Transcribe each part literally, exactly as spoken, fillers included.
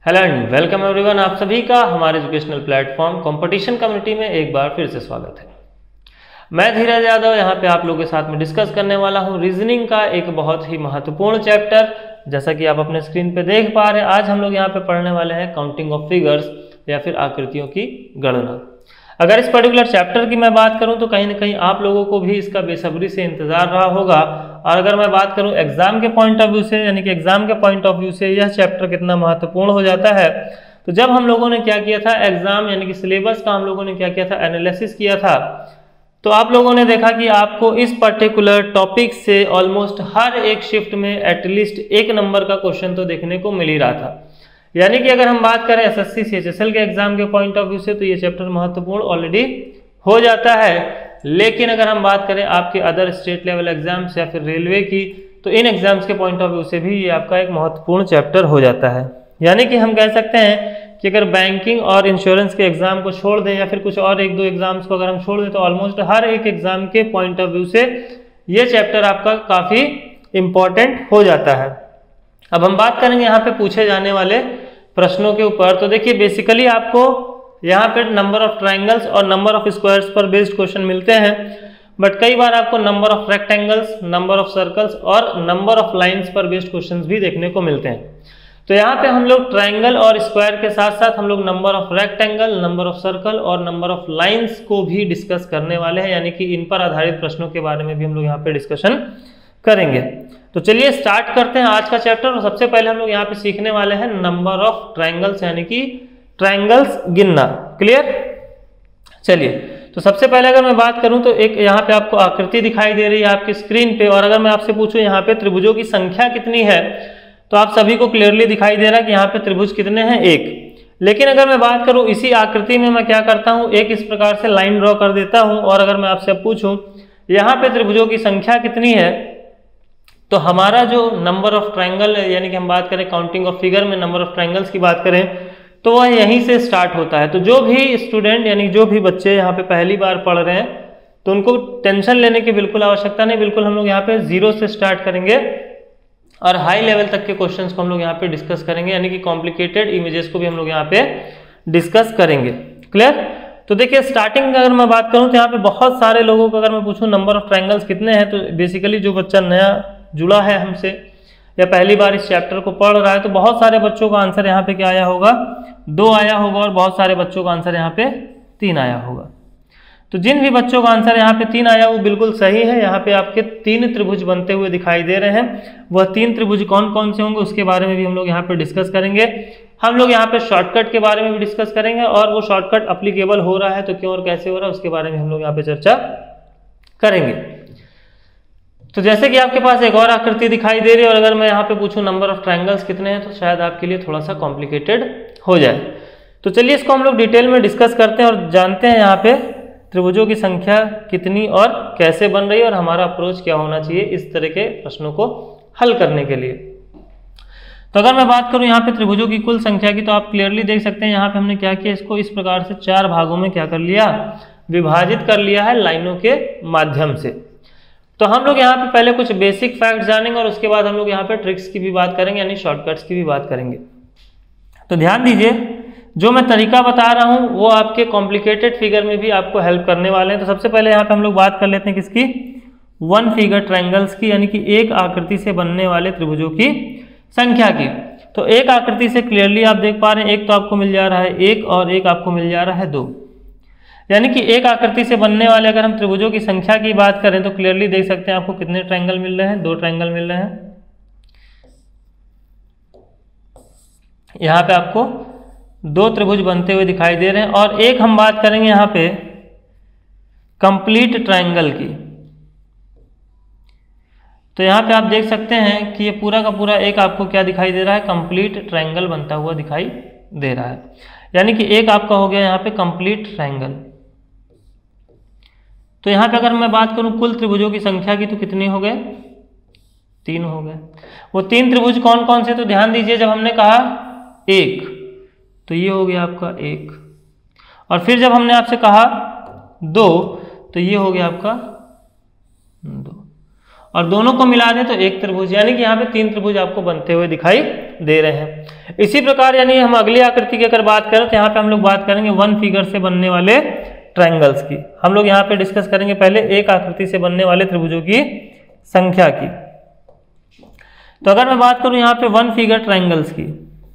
Hello and welcome everyone, आप सभी का हमारे एजुकेशनल प्लेटफॉर्म कंपटीशन कम्युनिटी में एक बार फिर से स्वागत है। मैं धीरज यादव यहाँ पे आप लोगों के साथ में डिस्कस करने वाला हूँ रीजनिंग का एक बहुत ही महत्वपूर्ण चैप्टर। जैसा कि आप अपने स्क्रीन पे देख पा रहे हैं, आज हम लोग यहाँ पे पढ़ने वाले हैं काउंटिंग ऑफ फिगर्स या फिर आकृतियों की गणना। अगर इस पर्टिकुलर चैप्टर की मैं बात करूं तो कहीं ना कहीं आप लोगों को भी इसका बेसब्री से इंतजार रहा होगा। और अगर मैं बात करूं एग्जाम के पॉइंट ऑफ व्यू से, यानी कि एग्जाम के पॉइंट ऑफ व्यू से यह चैप्टर कितना महत्वपूर्ण हो जाता है, तो जब हम लोगों ने क्या किया था एग्जाम यानी कि सिलेबस का हम लोगों ने क्या किया था एनालिसिस किया था, तो आप लोगों ने देखा कि आपको इस पर्टिकुलर टॉपिक से ऑलमोस्ट हर एक शिफ्ट में एटलीस्ट एक नंबर का क्वेश्चन तो देखने को मिल ही रहा था। यानी कि अगर हम बात करें एसएससी सीएचएसएल के एग्जाम के पॉइंट ऑफ व्यू से तो ये चैप्टर महत्वपूर्ण ऑलरेडी हो जाता है। लेकिन अगर हम बात करें आपके अदर स्टेट लेवल एग्जाम्स या फिर रेलवे की, तो इन एग्जाम्स के पॉइंट ऑफ व्यू से भी ये आपका एक महत्वपूर्ण चैप्टर हो जाता है। यानी कि हम कह सकते हैं कि अगर बैंकिंग और इंश्योरेंस के एग्जाम को छोड़ दें या फिर कुछ और एक दो एग्जाम्स को अगर हम छोड़ दें तो ऑलमोस्ट हर एक एग्जाम के पॉइंट ऑफ व्यू से ये चैप्टर आपका काफी इंपॉर्टेंट हो जाता है। अब हम बात करेंगे यहाँ पे पूछे जाने वाले प्रश्नों के ऊपर। तो देखिए बेसिकली आपको यहाँ पे नंबर ऑफ ट्रायंगल्स और नंबर ऑफ स्क्वायर्स पर बेस्ड क्वेश्चन मिलते हैं, बट कई बार आपको number of rectangles, number of circles और नंबर ऑफ लाइंस पर बेस्ड क्वेश्चंस भी देखने को मिलते हैं। तो यहाँ पे हम लोग ट्रायंगल और स्क्वायर के साथ साथ हम लोग number of rectangle, number of circle और नंबर ऑफ लाइंस को भी डिस्कस करने वाले हैं, यानी कि इन पर आधारित प्रश्नों के बारे में भी हम लोग यहाँ पे डिस्कशन करेंगे। तो चलिए स्टार्ट करते हैं आज का चैप्टर। और सबसे पहले हम लोग यहाँ पे सीखने वाले हैं नंबर ऑफ ट्रायंगल्स यानी कि ट्रायंगल्स गिनना। क्लियर? चलिए, तो सबसे पहले अगर मैं बात करूं तो एक यहाँ पे आपको आकृति दिखाई दे रही है आपकी स्क्रीन पे, और अगर मैं आपसे पूछूं यहाँ पे त्रिभुजों की संख्या कितनी है, तो आप सभी को क्लियरली दिखाई दे रहा है कि यहाँ पे त्रिभुज कितने हैं, एक। लेकिन अगर मैं बात करूं इसी आकृति में मैं क्या करता हूं, एक इस प्रकार से लाइन ड्रॉ कर देता हूं, और अगर मैं आपसे पूछूं यहाँ पे त्रिभुजों की संख्या कितनी है, तो हमारा जो नंबर ऑफ ट्रायंगल यानी कि हम बात करें काउंटिंग ऑफ फिगर में नंबर ऑफ ट्रायंगल्स की बात करें तो वह यहीं से स्टार्ट होता है। तो जो भी स्टूडेंट यानी जो भी बच्चे यहाँ पे पहली बार पढ़ रहे हैं तो उनको टेंशन लेने की बिल्कुल आवश्यकता नहीं। बिल्कुल हम लोग यहाँ पे जीरो से स्टार्ट करेंगे और हाई लेवल तक के क्वेश्चंस को हम लोग यहाँ पे डिस्कस करेंगे, यानी कि कॉम्प्लिकेटेड इमेजेस को भी हम लोग यहाँ पे डिस्कस करेंगे। क्लियर? तो देखिए स्टार्टिंग अगर मैं बात करूँ तो यहाँ पे बहुत सारे लोगों को अगर मैं पूछूं नंबर ऑफ ट्रायंगल्स कितने हैं, तो बेसिकली जो बच्चा नया जुड़ा है हमसे या पहली बार इस चैप्टर को पढ़ रहा है, तो बहुत सारे बच्चों का आंसर यहाँ पे क्या आया होगा, दो आया होगा, और बहुत सारे बच्चों का आंसर यहाँ पे तीन आया होगा। तो जिन भी बच्चों का आंसर यहाँ पे तीन आया वो बिल्कुल सही है। यहाँ पे आपके तीन त्रिभुज बनते हुए दिखाई दे रहे हैं। वह तीन त्रिभुज कौन कौन से होंगे उसके बारे में भी हम लोग यहाँ पे डिस्कस करेंगे। हम लोग यहाँ पे शॉर्टकट के बारे में भी डिस्कस करेंगे, और वो शॉर्टकट अप्लीकेबल हो रहा है तो क्यों और कैसे हो रहा है उसके बारे में हम लोग यहाँ पे चर्चा करेंगे। तो जैसे कि आपके पास एक और आकृति दिखाई दे रही है, और अगर मैं यहाँ पे पूछूं नंबर ऑफ ट्रायंगल्स कितने हैं तो शायद आपके लिए थोड़ा सा कॉम्प्लिकेटेड हो जाए। तो चलिए इसको हम लोग डिटेल में डिस्कस करते हैं और जानते हैं यहाँ पे त्रिभुजों की संख्या कितनी और कैसे बन रही है और हमारा अप्रोच क्या होना चाहिए इस तरह के प्रश्नों को हल करने के लिए। तो अगर मैं बात करूं यहाँ पे त्रिभुजों की कुल संख्या की, तो आप क्लियरली देख सकते हैं यहाँ पे हमने क्या किया, इसको इस प्रकार से चार भागों में क्या कर लिया, विभाजित कर लिया है लाइनों के माध्यम से। तो हम लोग यहाँ पे पहले कुछ बेसिक फैक्ट जानेंगे और उसके बाद हम लोग यहाँ पे ट्रिक्स की भी बात करेंगे, यानी शॉर्टकट्स की भी बात करेंगे। तो ध्यान दीजिए, जो मैं तरीका बता रहा हूँ वो आपके कॉम्प्लिकेटेड फिगर में भी आपको हेल्प करने वाले हैं। तो सबसे पहले यहाँ पे हम लोग बात कर लेते हैं किसकी, वन फिगर ट्रायंगल्स की, यानी कि एक आकृति से बनने वाले त्रिभुजों की संख्या की। तो एक आकृति से क्लियरली आप देख पा रहे हैं, एक तो आपको मिल जा रहा है एक और एक आपको मिल जा रहा है दो, यानी कि एक आकृति से बनने वाले अगर हम त्रिभुजों की संख्या की बात करें तो क्लियरली देख सकते हैं आपको कितने ट्रायंगल मिल रहे हैं, दो ट्रायंगल मिल रहे हैं। यहाँ पे आपको दो त्रिभुज बनते हुए दिखाई दे रहे हैं। और एक हम बात करेंगे यहाँ पे कंप्लीट ट्रायंगल की, तो यहाँ पे आप देख सकते हैं कि ये पूरा का पूरा एक आपको क्या दिखाई दे रहा है, कंप्लीट ट्रायंगल बनता हुआ दिखाई दे रहा है। यानी कि एक आपका हो गया यहाँ पे कंप्लीट ट्रायंगल। तो यहाँ पे अगर मैं बात करूं कुल त्रिभुजों की संख्या की तो कितने हो गए, तीन हो गए। वो तीन त्रिभुज कौन कौन से, तो ध्यान दीजिए जब हमने कहा एक तो ये हो गया आपका एक, और फिर जब हमने आपसे कहा दो तो ये हो गया आपका दो, और दोनों को मिला दें तो एक त्रिभुज, यानी कि यहाँ पे तीन त्रिभुज आपको बनते हुए दिखाई दे रहे हैं। इसी प्रकार यानी हम अगली आकृति की अगर बात करें तो यहाँ पे हम लोग बात करेंगे वन फिगर से बनने वाले ट्रायंगल्स की। हम लोग यहाँ पे डिस्कस करेंगे पहले एक आकृति से बनने वाले त्रिभुजों की संख्या की। तो अगर मैं बात करूं यहाँ पे वन फिगर ट्रायंगल्स की,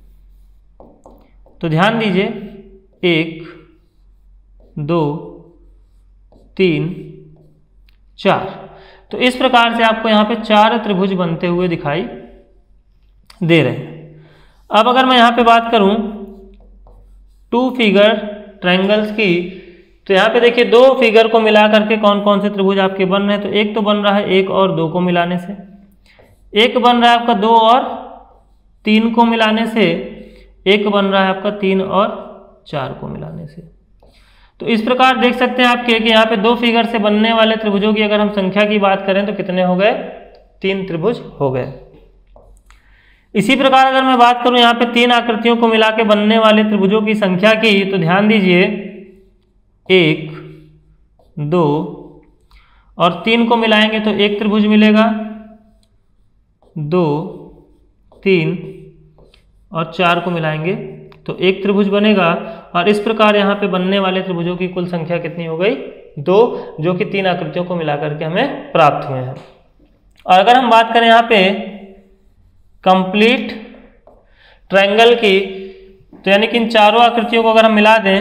तो ध्यान दीजिए एक, दो, तीन, चार। तो इस प्रकार से आपको यहाँ पे चार त्रिभुज बनते हुए दिखाई दे रहे हैं। अब अगर मैं यहाँ पे बात करूं टू फिगर ट्रायंगल्स की, तो यहाँ पे देखिए दो फिगर को मिला करके कौन कौन से त्रिभुज आपके बन रहे हैं। तो एक तो बन रहा है एक और दो को मिलाने से, एक बन रहा है आपका दो और तीन को मिलाने से, एक बन रहा है आपका तीन और चार को मिलाने से। तो इस प्रकार देख सकते हैं आप कि यहाँ पे दो फिगर से बनने वाले त्रिभुजों की अगर हम संख्या की बात करें तो कितने हो गए, तीन त्रिभुज हो गए। इसी प्रकार अगर मैं बात करूं यहाँ पे तीन आकृतियों को मिला के बनने वाले त्रिभुजों की संख्या की, तो ध्यान दीजिए एक, दो और तीन को मिलाएंगे तो एक त्रिभुज मिलेगा, दो, तीन और चार को मिलाएंगे तो एक त्रिभुज बनेगा। और इस प्रकार यहाँ पे बनने वाले त्रिभुजों की कुल संख्या कितनी हो गई, दो, जो कि तीन आकृतियों को मिलाकर के हमें प्राप्त हुए हैं। और अगर हम बात करें यहाँ पे कंप्लीट ट्रायंगल की, तो यानी कि इन चारों आकृतियों को अगर हम मिला दें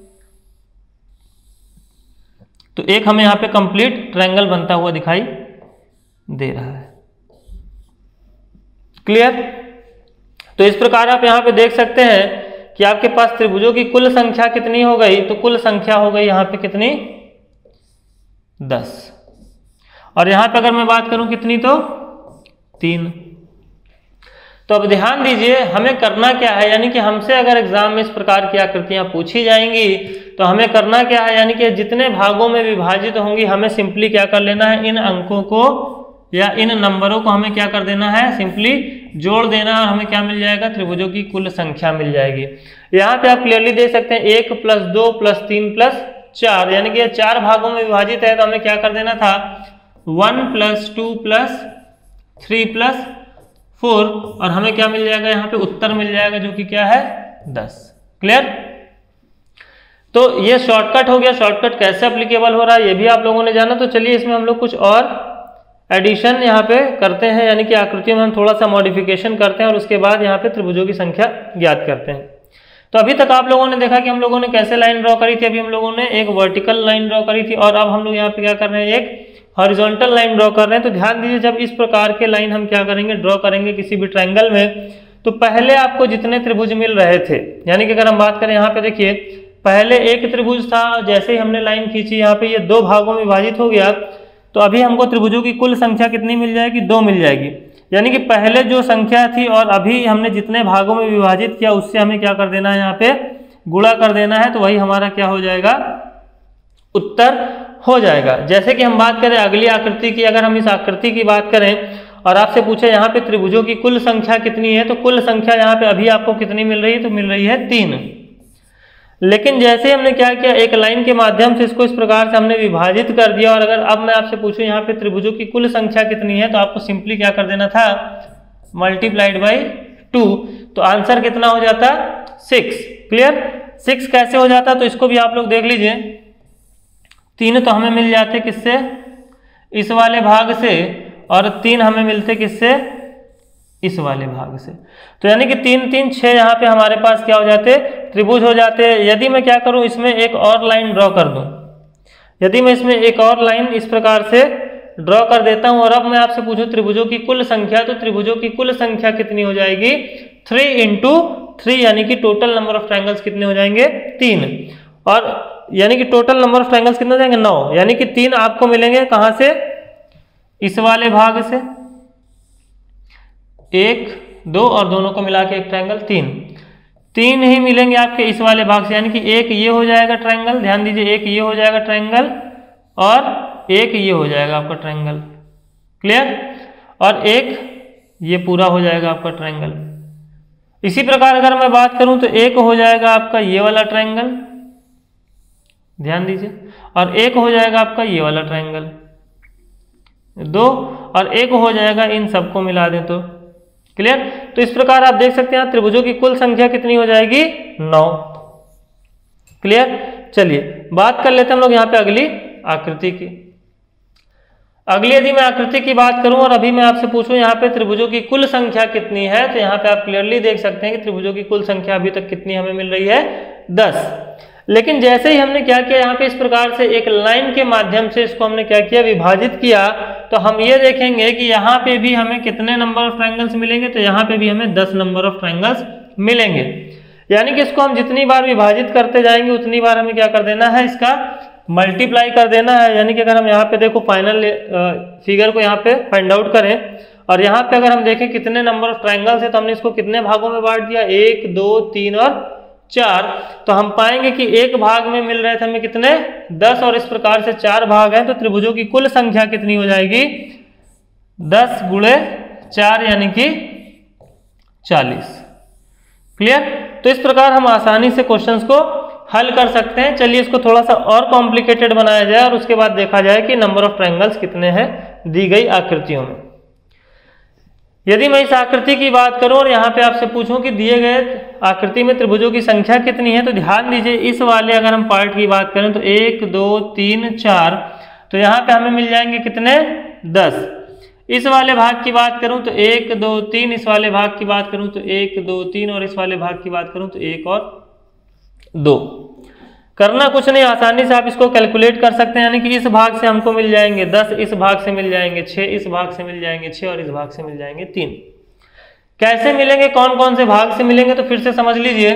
तो एक हमें यहाँ पे कंप्लीट ट्रायंगल बनता हुआ दिखाई दे रहा है। क्लियर? तो इस प्रकार आप यहाँ पे देख सकते हैं कि आपके पास त्रिभुजों की कुल संख्या कितनी हो गई, तो कुल संख्या हो गई यहाँ पे कितनी, दस। और यहाँ पे अगर मैं बात करूं कितनी, तो तीन। तो अब ध्यान दीजिए हमें करना क्या है, यानी कि हमसे अगर एग्जाम में इस प्रकार की आकृतियां पूछी जाएंगी तो हमें करना क्या है, यानी कि जितने भागों में विभाजित होंगी हमें सिंपली क्या कर लेना है, इन अंकों को या इन नंबरों को हमें क्या कर देना है, सिंपली जोड़ देना है और हमें क्या मिल जाएगा, त्रिभुजों की कुल संख्या मिल जाएगी। यहाँ पे आप क्लियरली देख सकते हैं एक प्लस दो प्लस तीन प्लस चार, यानी कि ये चार भागों में विभाजित है तो हमें क्या कर देना था, one plus two plus three plus four, और हमें क्या मिल जाएगा, यहाँ पे उत्तर मिल जाएगा जो कि क्या है, दस। क्लियर? तो ये शॉर्टकट हो गया। शॉर्टकट कैसे अप्लीकेबल हो रहा है ये भी आप लोगों ने जाना। तो चलिए इसमें हम लोग कुछ और एडिशन यहाँ पे करते हैं, यानी कि आकृतियों में हम थोड़ा सा मॉडिफिकेशन करते हैं और उसके बाद यहाँ पे त्रिभुजों की संख्या ज्ञात करते हैं। तो अभी तक आप लोगों ने देखा कि हम लोगों ने कैसे लाइन ड्रॉ करी थी। अभी हम लोगों ने एक वर्टिकल लाइन ड्रॉ करी थी और अब हम लोग यहाँ पे क्या कर रहे हैं, एक हॉरिजॉन्टल लाइन ड्रॉ कर रहे हैं। तो ध्यान दीजिए जब इस प्रकार के लाइन हम क्या करेंगे, ड्रॉ करेंगे किसी भी ट्रायंगल में, तो पहले आपको जितने त्रिभुज मिल रहे थे, यानी कि अगर हम बात करें यहाँ पे देखिए पहले एक त्रिभुज था, जैसे ही हमने लाइन खींची यहाँ पे ये दो भागों में विभाजित हो गया, तो अभी हमको त्रिभुजों की कुल संख्या कितनी मिल जाएगी, दो मिल जाएगी। यानी कि पहले जो संख्या थी और अभी हमने जितने भागों में विभाजित किया उससे हमें क्या कर देना है, यहाँ पे गुणा कर देना है, तो वही हमारा क्या हो जाएगा, उत्तर हो जाएगा। जैसे कि हम बात करें अगली आकृति की, अगर हम इस आकृति की बात करें और आपसे पूछे यहाँ पे त्रिभुजों की कुल संख्या कितनी है, तो कुल संख्या यहाँ पे अभी आपको कितनी मिल रही है, तो मिल रही है तीन। लेकिन जैसे हमने क्या किया, एक लाइन के माध्यम से इसको इस प्रकार से हमने विभाजित कर दिया, और अगर अब मैं आपसे पूछूं यहाँ पे त्रिभुजों की कुल संख्या कितनी है, तो आपको सिंपली क्या कर देना था, मल्टीप्लाइड बाई टू, तो आंसर कितना हो जाता, सिक्स। क्लियर? सिक्स कैसे हो जाता, तो इसको भी आप लोग देख लीजिए। तीन तो हमें मिल जाते किससे, इस वाले भाग से, और तीन हमें मिलते किससे, इस वाले भाग से। तो यानी कि तीन तीन छह यहाँ पे हमारे पास क्या हो जाते, त्रिभुज हो जाते। यदि मैं क्या करूं, इसमें एक और लाइन ड्रॉ कर दूं, यदि मैं इसमें एक और लाइन इस प्रकार से ड्रॉ कर देता हूं और अब मैं आपसे पूछूं त्रिभुजों की कुल संख्या, तो त्रिभुजों की कुल संख्या कितनी हो जाएगी, थ्री इंटू थ्री, यानी कि टोटल नंबर ऑफ ट्रायंगल्स कितने हो जाएंगे, तीन। और यानी कि टोटल नंबर ऑफ ट्रायंगल्स कितने हो जाएंगे, नौ। यानी कि तीन आपको मिलेंगे कहां से, इस वाले भाग से, एक दो और दोनों को मिला के एक ट्रायंगल, तीन तीन ही मिलेंगे आपके इस वाले भाग से। यानी कि एक ये हो जाएगा ट्रायंगल, ध्यान दीजिए, एक ये हो जाएगा ट्रायंगल और एक ये हो जाएगा आपका ट्रायंगल। क्लियर? और एक ये पूरा हो जाएगा आपका ट्रायंगल। इसी प्रकार अगर मैं बात करूं तो एक हो जाएगा आपका ये वाला ट्रायंगल, ध्यान दीजिए, और एक हो जाएगा आपका ये वाला ट्रायंगल। दो, और एक हो जाएगा इन सबको मिला दें तो। क्लियर? तो इस प्रकार आप देख सकते हैं त्रिभुजों की कुल संख्या कितनी हो जाएगी? नौ। क्लियर? चलिए बात कर लेते हैं हम लोग यहाँ पे अगली आकृति की। अगली यदि मैं आकृति की बात करूं और अभी मैं आपसे पूछूं यहाँ पे त्रिभुजों की कुल संख्या कितनी है, तो यहाँ पे आप क्लियरली देख सकते हैं कि त्रिभुजों की कुल संख्या अभी तक कितनी हमें मिल रही है? दस। लेकिन जैसे ही हमने क्या किया, यहाँ पे इस प्रकार से एक लाइन के माध्यम से इसको हमने क्या किया? विभाजित किया, तो हम ये देखेंगे कि यहाँ पे भी हमें कितने नंबर ऑफ ट्रायंगल्स मिलेंगे? तो यहाँ पे भी हमें दस नंबर ऑफ ट्रायंगल्स मिलेंगे। यानी कि इसको हम जितनी बार विभाजित करते जाएंगे उतनी बार हमें क्या कर देना है? इसका मल्टीप्लाई कर देना है। यानी कि अगर हम यहाँ पे देखो फाइनल फिगर को यहाँ पे फाइंड आउट करें और यहाँ पे अगर हम देखें कितने नंबर ऑफ ट्रायंगल्स है, तो हमने इसको कितने भागों में बांट दिया? एक, दो, तीन और चार। तो हम पाएंगे कि एक भाग में मिल रहे थे हमें कितने? दस, और इस प्रकार से चार भाग हैं, तो त्रिभुजों की कुल संख्या कितनी हो जाएगी? दस गुणे चार यानी कि चालीस। क्लियर? तो इस प्रकार हम आसानी से क्वेश्चंस को हल कर सकते हैं। चलिए इसको थोड़ा सा और कॉम्प्लिकेटेड बनाया जाए और उसके बाद देखा जाए कि नंबर ऑफ ट्रायंगल्स कितने हैं दी गई आकृतियों में। यदि मैं इस आकृति की बात करूं और यहाँ पे आपसे पूछूं कि दिए गए आकृति में त्रिभुजों की संख्या कितनी है, तो ध्यान दीजिए इस वाले अगर हम पार्ट की बात करें तो एक, दो, तीन, चार, तो यहाँ पे हमें मिल जाएंगे कितने? दस। इस वाले भाग की बात करूं तो एक, दो, तीन, इस वाले भाग की बात करूं तो एक, दो, तीन, और इस वाले भाग की बात करूं तो एक और दो। करना कुछ नहीं, आसानी से आप इसको कैलकुलेट कर सकते हैं। यानी कि इस भाग से हमको मिल जाएंगे दस, इस भाग से मिल जाएंगे छः, इस भाग से मिल जाएंगे छः, और इस भाग से मिल जाएंगे तीन। कैसे मिलेंगे, कौन कौन से भाग से मिलेंगे, तो फिर से समझ लीजिए।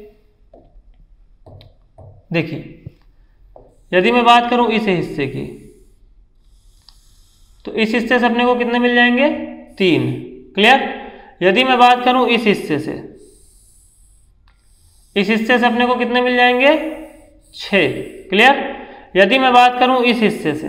देखिए यदि मैं बात करूं इस हिस्से की, तो इस हिस्से से अपने को कितने मिल जाएंगे? तीन। क्लियर? यदि मैं बात करूं इस हिस्से से, इस हिस्से से अपने को कितने मिल जाएंगे? छः। क्लियर? यदि मैं बात करूं इस हिस्से से,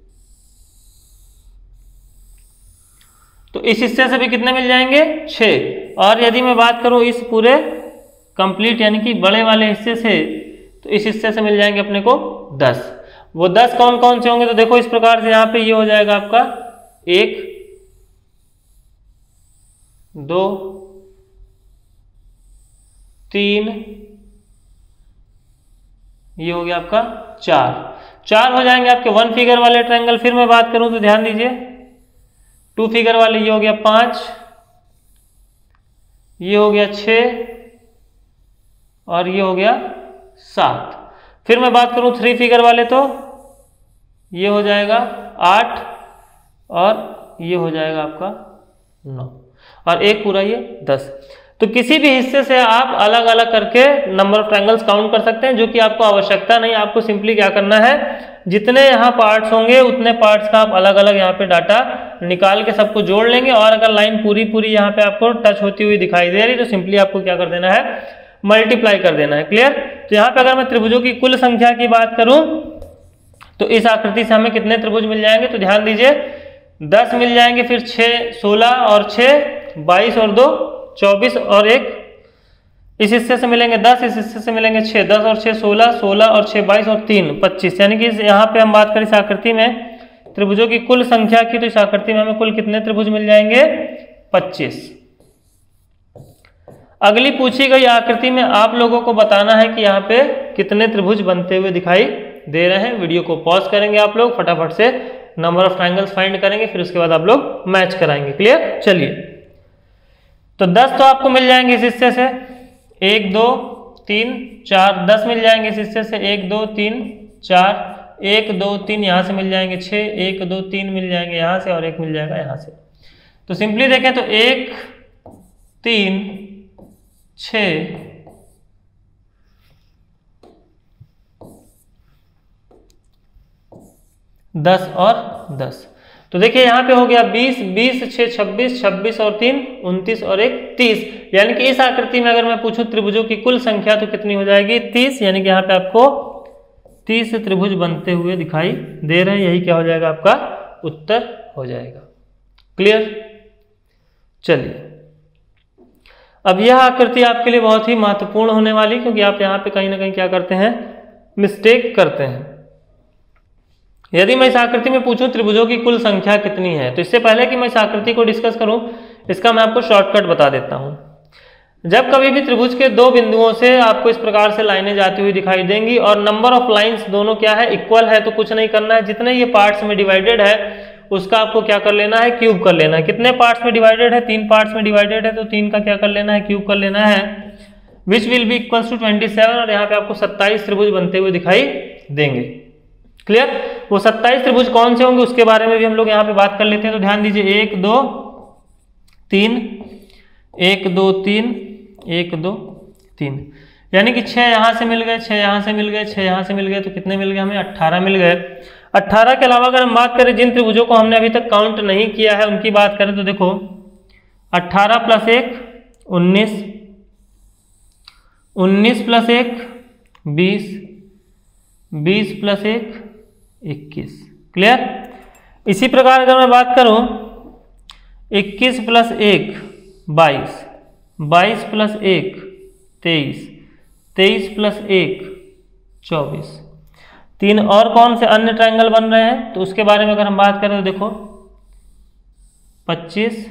तो इस हिस्से से भी कितने मिल जाएंगे? छः। और यदि मैं बात करूं इस पूरे कंप्लीट यानी कि बड़े वाले हिस्से से, तो इस हिस्से से मिल जाएंगे अपने को दस। वो दस कौन कौन से होंगे, तो देखो इस प्रकार से यहाँ पे ये हो जाएगा आपका एक, दो, तीन, ये हो गया आपका चार। चार हो जाएंगे आपके वन फिगर वाले ट्रायंगल। फिर मैं बात करूं तो ध्यान दीजिए टू फिगर वाले, ये हो गया पांच, ये हो गया छः, और ये हो गया सात। फिर मैं बात करूं थ्री फिगर वाले, तो ये हो जाएगा आठ, और ये हो जाएगा आपका नौ, और एक पूरा ये दस। तो किसी भी हिस्से से आप अलग अलग करके नंबर ऑफ ट्रायंगल्स काउंट कर सकते हैं, जो कि आपको आवश्यकता नहीं। आपको सिंपली क्या करना है, जितने यहाँ पार्ट्स होंगे उतने पार्ट्स का आप अलग अलग यहाँ पे डाटा निकाल के सबको जोड़ लेंगे, और अगर लाइन पूरी पूरी यहाँ पे आपको टच होती हुई दिखाई दे रही, तो सिंपली आपको क्या कर देना है? मल्टीप्लाई कर देना है। क्लियर? तो यहाँ पे अगर मैं त्रिभुजों की कुल संख्या की बात करूं तो इस आकृति से हमें कितने त्रिभुज मिल जाएंगे, तो ध्यान दीजिए दस मिल जाएंगे, फिर छः, सोलह, और छः बाईस, और दो चौबीस, और एक इस हिस्से से मिलेंगे दस, इस हिस्से से मिलेंगे छः, दस और छः सोलह, सोलह और छः बाईस, और तीन पच्चीस। यानी कि यहाँ पे हम बात करें इस आकृति में त्रिभुजों की कुल संख्या की, तो इस आकृति में हमें कुल कितने त्रिभुज मिल जाएंगे? पच्चीस। अगली पूछी गई आकृति में आप लोगों को बताना है कि यहाँ पे कितने त्रिभुज बनते हुए दिखाई दे रहे हैं। वीडियो को पॉज करेंगे आप लोग, फटाफट से नंबर ऑफ ट्रायंगल्स फाइंड करेंगे, फिर उसके बाद आप लोग मैच कराएंगे। क्लियर? चलिए, तो दस तो आपको मिल जाएंगे इस हिस्से से, एक, दो, तीन, चार, दस मिल जाएंगे इस हिस्से से, एक, दो, तीन, चार, एक, दो, तीन, यहाँ से मिल जाएंगे छः, एक, दो, तीन मिल जाएंगे यहाँ से, और एक मिल जाएगा यहाँ से। तो सिंपली देखें तो एक, तीन, छः, दस और दस। तो देखिए यहाँ पे हो गया बीस, बीस, छः, छब्बीस, छब्बीस और तीन उनतीस, और एक तीस। यानी कि इस आकृति में अगर मैं पूछूं त्रिभुजों की कुल संख्या तो कितनी हो जाएगी? तीस। यानी कि यहाँ पे आपको तीस त्रिभुज बनते हुए दिखाई दे रहे हैं। यही क्या हो जाएगा? आपका उत्तर हो जाएगा। क्लियर? चलिए, अब यह आकृति आपके लिए बहुत ही महत्वपूर्ण होने वाली, क्योंकि आप यहाँ पे कहीं ना कहीं क्या करते हैं? मिस्टेक करते हैं। यदि मैं इस आकृति में पूछूं त्रिभुजों की कुल संख्या कितनी है, तो इससे पहले कि मैं इस आकृति को डिस्कस करूं, इसका मैं आपको शॉर्टकट बता देता हूं। जब कभी भी त्रिभुज के दो बिंदुओं से आपको इस प्रकार से लाइनें जाती हुई दिखाई देंगी और नंबर ऑफ लाइंस दोनों क्या है, इक्वल है, तो कुछ नहीं करना है, जितने ये पार्ट्स में डिवाइडेड है उसका आपको क्या कर लेना है, क्यूब कर लेना है। कितने पार्ट्स में डिवाइडेड है, तीन पार्ट्स में डिवाइडेड है, तो तीन का क्या कर लेना है, क्यूब कर लेना है, which will be equals to twenty seven. और यहाँ पे आपको सत्ताईस त्रिभुज बनते हुए दिखाई देंगे। क्लियर? वो सत्ताईस त्रिभुज कौन से होंगे उसके बारे में भी हम लोग यहाँ पे बात कर लेते हैं। तो ध्यान दीजिए, एक दो तीन, एक दो तीन, एक दो तीन, यानी कि छह यहां से मिल गए, छह यहां से मिल गए, छह यहां से मिल गए, तो कितने मिल गए हमें, अट्ठारह मिल गए। अट्ठारह के अलावा अगर हम बात करें जिन त्रिभुजों को हमने अभी तक काउंट नहीं किया है उनकी बात करें तो देखो, अट्ठारह प्लस एक उन्नीस, उन्नीस प्लस एक बीस, बीस प्लस एक इक्कीस। क्लियर? इसी प्रकार अगर मैं बात करूं, इक्कीस प्लस एक बाईस, बाईस प्लस एक तेईस, तेईस प्लस एक चौबीस। तीन और कौन से अन्य ट्रायंगल बन रहे हैं तो उसके बारे में अगर हम बात करें तो देखो, पच्चीस,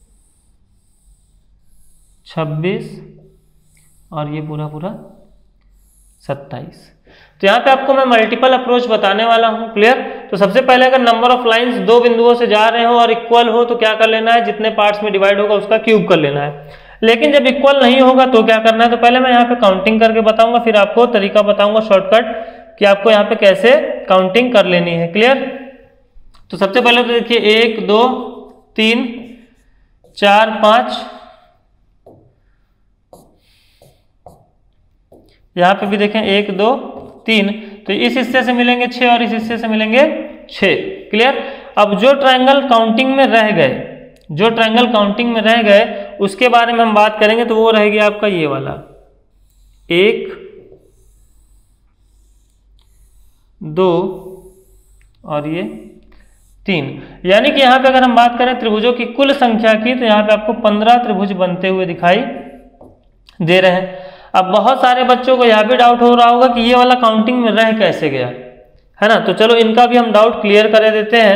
छब्बीस और ये पूरा पूरा सत्ताईस। तो यहाँ पे आपको मैं मल्टीपल अप्रोच बताने वाला हूँ। क्लियर? तो सबसे पहले अगर नंबर ऑफ लाइंस दो बिंदुओं से जा रहे हो और इक्वल हो तो क्या कर लेना है, जितने पार्ट्स में डिवाइड होगा उसका क्यूब कर लेना है। लेकिन जब इक्वल नहीं होगा तो क्या करना है, तो पहले मैं यहाँ पे काउंटिंग करके बताऊंगा, फिर आपको तरीका बताऊंगा शॉर्टकट कि आपको यहाँ पे कैसे काउंटिंग कर लेनी है। क्लियर? तो सबसे पहले तो देखिए, एक दो तीन चार पांच, यहाँ पे भी देखें एक दो तीन, तो इस हिस्से से मिलेंगे छह और इस हिस्से से मिलेंगे छह। क्लियर? अब जो ट्रायंगल काउंटिंग में रह गए, जो ट्रायंगल काउंटिंग में रह गए उसके बारे में हम बात करेंगे, तो वो रहेगी आपका ये वाला, एक दो और ये तीन। यानी कि यहाँ पे अगर हम बात करें त्रिभुजों की कुल संख्या की, तो यहाँ पे आपको पंद्रह त्रिभुज बनते हुए दिखाई दे रहे हैं। अब बहुत सारे बच्चों को यह भी डाउट हो रहा होगा कि ये वाला काउंटिंग में रह कैसे गया, है ना। तो चलो इनका भी हम डाउट क्लियर कर देते हैं।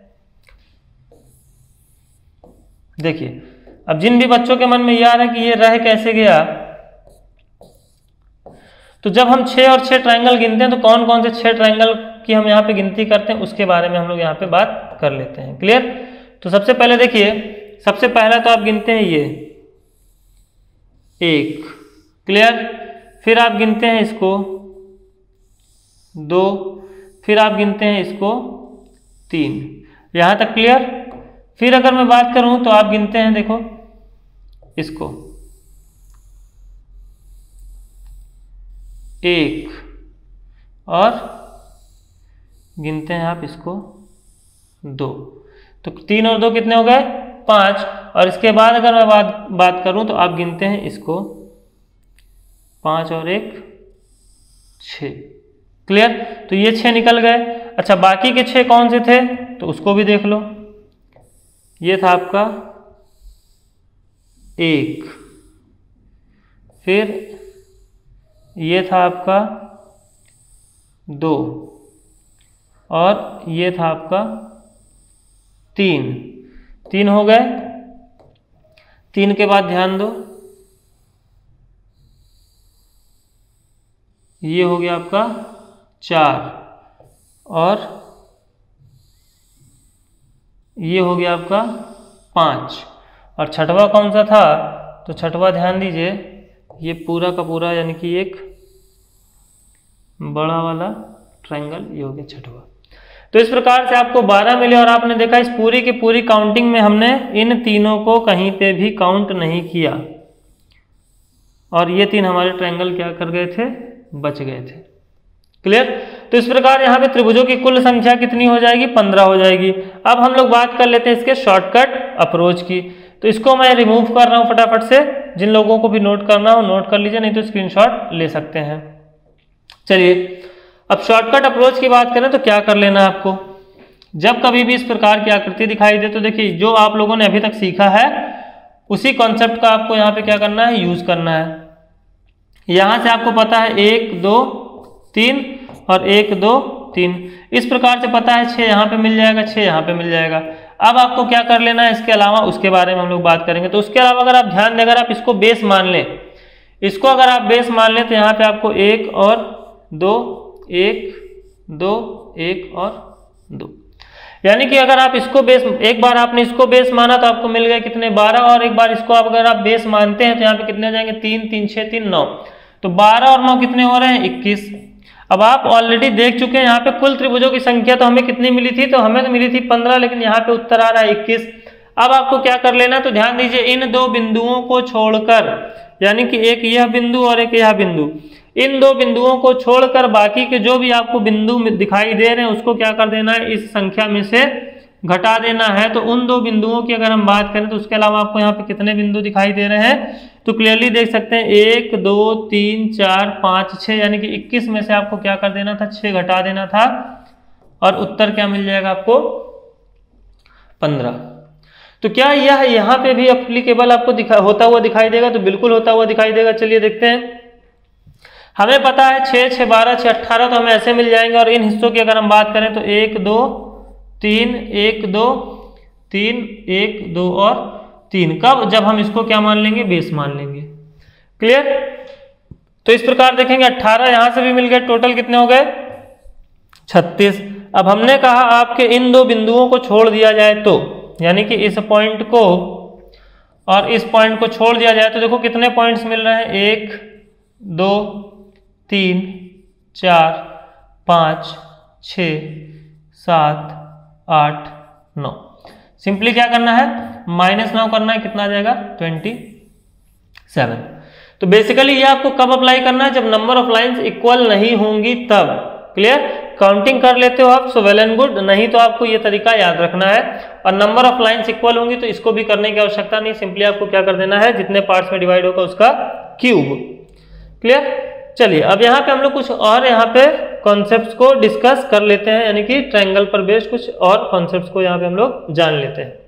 देखिए, अब जिन भी बच्चों के मन में ये आ रहा है कि ये रह कैसे गया, तो जब हम छह और छह ट्रायंगल गिनते हैं तो कौन कौन से छह ट्रायंगल की हम यहाँ पे गिनती करते हैं उसके बारे में हम लोग यहाँ पे बात कर लेते हैं। क्लियर? तो सबसे पहले देखिए, सबसे पहला तो आप गिनते हैं ये एक। क्लियर? फिर आप गिनते हैं इसको दो, फिर आप गिनते हैं इसको तीन। यहां तक क्लियर? फिर अगर मैं बात करूं तो आप गिनते हैं, देखो इसको एक, और गिनते हैं आप इसको दो। तो तीन और दो कितने हो गए, पांच। और इसके बाद अगर मैं बात बात करूं तो आप गिनते हैं इसको पांच और एक छः। क्लियर? तो ये छः निकल गए। अच्छा, बाकी के छः कौन से थे तो उसको भी देख लो। ये था आपका एक, फिर ये था आपका दो, और ये था आपका तीन। तीन हो गए। तीन के बाद ध्यान दो, ये हो गया आपका चार, और ये हो गया आपका पाँच। और छठवा कौन सा था, तो छठवा ध्यान दीजिए, ये पूरा का पूरा यानी कि एक बड़ा वाला ट्रायंगल, ये हो गया छठवा। तो इस प्रकार से आपको बारह मिले। और आपने देखा इस पूरी की पूरी काउंटिंग में हमने इन तीनों को कहीं पे भी काउंट नहीं किया, और ये तीन हमारे ट्रायंगल क्या कर गए थे, बच गए थे। क्लियर? तो इस प्रकार यहाँ पे त्रिभुजों की कुल संख्या कितनी हो जाएगी, पंद्रह हो जाएगी। अब हम लोग बात कर लेते हैं इसके शॉर्टकट अप्रोच की। तो इसको मैं रिमूव कर रहा हूँ फटाफट से, जिन लोगों को भी नोट करना हो नोट कर लीजिए, नहीं तो स्क्रीनशॉट ले सकते हैं। चलिए, अब शॉर्टकट अप्रोच की बात करें तो क्या कर लेना है आपको, जब कभी भी इस प्रकार की आकृति दिखाई दे तो देखिए, जो आप लोगों ने अभी तक सीखा है उसी कॉन्सेप्ट का आपको यहाँ पे क्या करना है, यूज करना है। यहां से आपको पता है एक दो तीन और एक दो तीन। इस प्रकार से पता है छः यहाँ पे मिल जाएगा, छः यहाँ पे मिल जाएगा। अब आपको क्या कर लेना है इसके अलावा, उसके बारे में हम लोग बात करेंगे। तो उसके अलावा अगर आप ध्यान दें, अगर आप इसको बेस मान लें, इसको अगर आप बेस मान लें तो यहाँ पे आपको एक और दो, एक दो, एक और दो, यानी कि अगर आप इसको बेस, एक बार आपने इसको बेस माना तो आपको मिल गए कितने, बारह, और एक बार इसको आप अगर आप बेस मानते हैं तो यहाँ पे कितने हो जाएंगे, तीन, तीन छः तीन नौ, तो बारह और नौ कितने हो रहे हैं, इक्कीस। अब आप ऑलरेडी देख चुके हैं यहाँ पे कुल त्रिभुजों की संख्या तो हमें कितनी मिली थी, तो हमें तो मिली थी पंद्रह, लेकिन यहाँ पे उत्तर आ रहा है इक्कीस। अब आपको क्या कर लेना, तो ध्यान दीजिए इन दो बिंदुओं को छोड़कर, यानी कि एक यह बिंदु और एक यह बिंदु, इन दो बिंदुओं को छोड़कर बाकी के जो भी आपको बिंदु दिखाई दे रहे हैं उसको क्या कर देना है, इस संख्या में से घटा देना है। तो उन दो बिंदुओं की अगर हम बात करें तो उसके अलावा आपको यहाँ पे कितने बिंदु दिखाई दे रहे हैं, तो क्लियरली देख सकते हैं एक, दो, तीन, चार, पाँच, छः, यानी कि इक्कीस में से आपको क्या कर देना था, छः घटा देना था, और उत्तर क्या मिल जाएगा आपको, पंद्रह। तो क्या यह यहाँ पे भी एप्लीकेबल आपको दिखा होता हुआ दिखाई देगा, तो बिल्कुल होता हुआ दिखाई देगा। चलिए देखते हैं, हमें पता है छः, छः बारह, छः अट्ठारह, तो हमें ऐसे मिल जाएंगे। और इन हिस्सों की अगर हम बात करें तो एक, दो, तीन, एक, दो, तीन, एक, दो और तीन। कब, जब हम इसको क्या मान लेंगे, बेस मान लेंगे। क्लियर। तो इस प्रकार देखेंगे अट्ठारह यहां से भी मिल गए, टोटल कितने हो गए, छत्तीस। अब हमने कहा आपके इन दो बिंदुओं को छोड़ दिया जाए तो, यानी कि इस पॉइंट को और इस पॉइंट को छोड़ दिया जाए तो देखो कितने पॉइंट्स मिल रहे हैं, एक, दो, तीन, चार, पाँच, छ, सात, आठ, नौ। सिंपली क्या करना है, माइनस नौ करना है, कितना आ जाएगा, ट्वेंटी सेवन। तो बेसिकली ये आपको कब अप्लाई करना है, जब नंबर ऑफ लाइंस इक्वल नहीं होंगी तब। क्लियर। काउंटिंग कर लेते हो आप, सो वेल एंड गुड, नहीं तो आपको ये तरीका याद रखना है। और नंबर ऑफ लाइंस इक्वल होंगी तो इसको भी करने की आवश्यकता नहीं, सिंपली आपको क्या कर देना है, जितने पार्ट्स में डिवाइड होगा उसका क्यूब। क्लियर। चलिए अब यहाँ पे हम लोग कुछ और यहाँ पे कॉन्सेप्ट्स को डिस्कस कर लेते हैं, यानी कि ट्रायंगल पर बेस्ड कुछ और कॉन्सेप्ट्स को यहाँ पे हम लोग जान लेते हैं।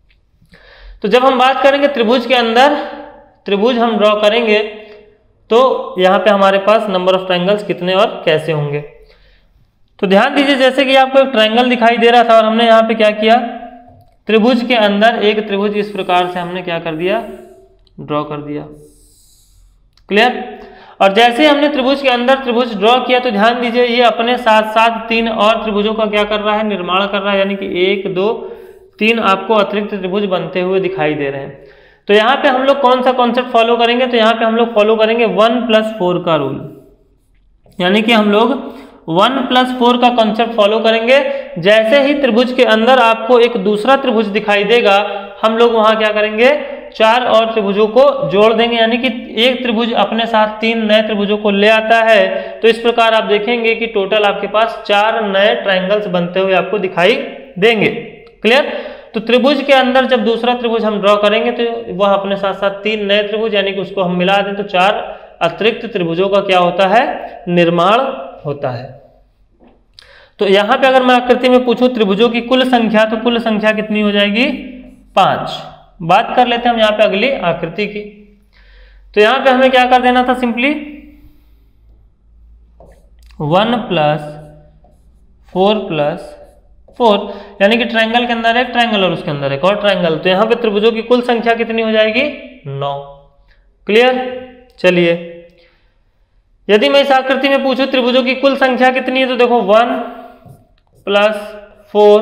तो जब हम बात करेंगे त्रिभुज के अंदर, त्रिभुज हम ड्रॉ करेंगे तो यहाँ पे हमारे पास नंबर ऑफ ट्रायंगल्स कितने और कैसे होंगे। तो ध्यान दीजिए, जैसे कि आपको एक ट्रायंगल दिखाई दे रहा था और हमने यहाँ पे क्या किया, त्रिभुज के अंदर एक त्रिभुज इस प्रकार से हमने क्या कर दिया, ड्रॉ कर दिया। क्लियर। और जैसे हमने त्रिभुज के अंदर त्रिभुज ड्रॉ किया तो ध्यान दीजिए ये अपने साथ साथ तीन और त्रिभुजों का क्या कर रहा है, निर्माण कर रहा है, यानी कि एक, दो, तीन आपको अतिरिक्त त्रिभुज बनते हुए दिखाई दे रहे हैं। तो यहाँ पे हम लोग कौन सा कॉन्सेप्ट फॉलो करेंगे, तो यहाँ पे हम लोग फॉलो करेंगे वन प्लस फोर का रूल, यानी कि हम लोग वन प्लस फोर का कॉन्सेप्ट फॉलो करेंगे। जैसे ही त्रिभुज के अंदर आपको एक दूसरा त्रिभुज दिखाई देगा, हम लोग वहां क्या करेंगे, चार और त्रिभुजों को जोड़ देंगे, यानी कि एक त्रिभुज अपने साथ तीन नए त्रिभुजों को ले आता है। तो इस प्रकार आप देखेंगे कि टोटल आपके पास चार नए ट्रायंगल्स बनते हुए आपको दिखाई देंगे। क्लियर। तो त्रिभुज के अंदर जब दूसरा त्रिभुज हम ड्रॉ करेंगे तो वह अपने साथ साथ तीन नए त्रिभुज, यानी कि उसको हम मिला दें तो चार अतिरिक्त त्रिभुजों का क्या होता है, निर्माण होता है। तो यहां पे अगर मैं आकृति में पूछूं त्रिभुजों की कुल संख्या, तो कुल संख्या कितनी हो जाएगी, पांच। बात कर लेते हैं हम यहाँ पे अगली आकृति की। तो यहाँ पे हमें क्या कर देना था, simply one plus four plus four, यानी कि ट्रायंगल के अंदर एक ट्रायंगल और उसके अंदर एक और ट्रायंगल। तो यहाँ पे त्रिभुजों की कुल संख्या कितनी हो जाएगी, नौ। क्लियर। चलिए यदि मैं इस आकृति में पूछूं त्रिभुजों की कुल संख्या कितनी है, तो देखो one plus four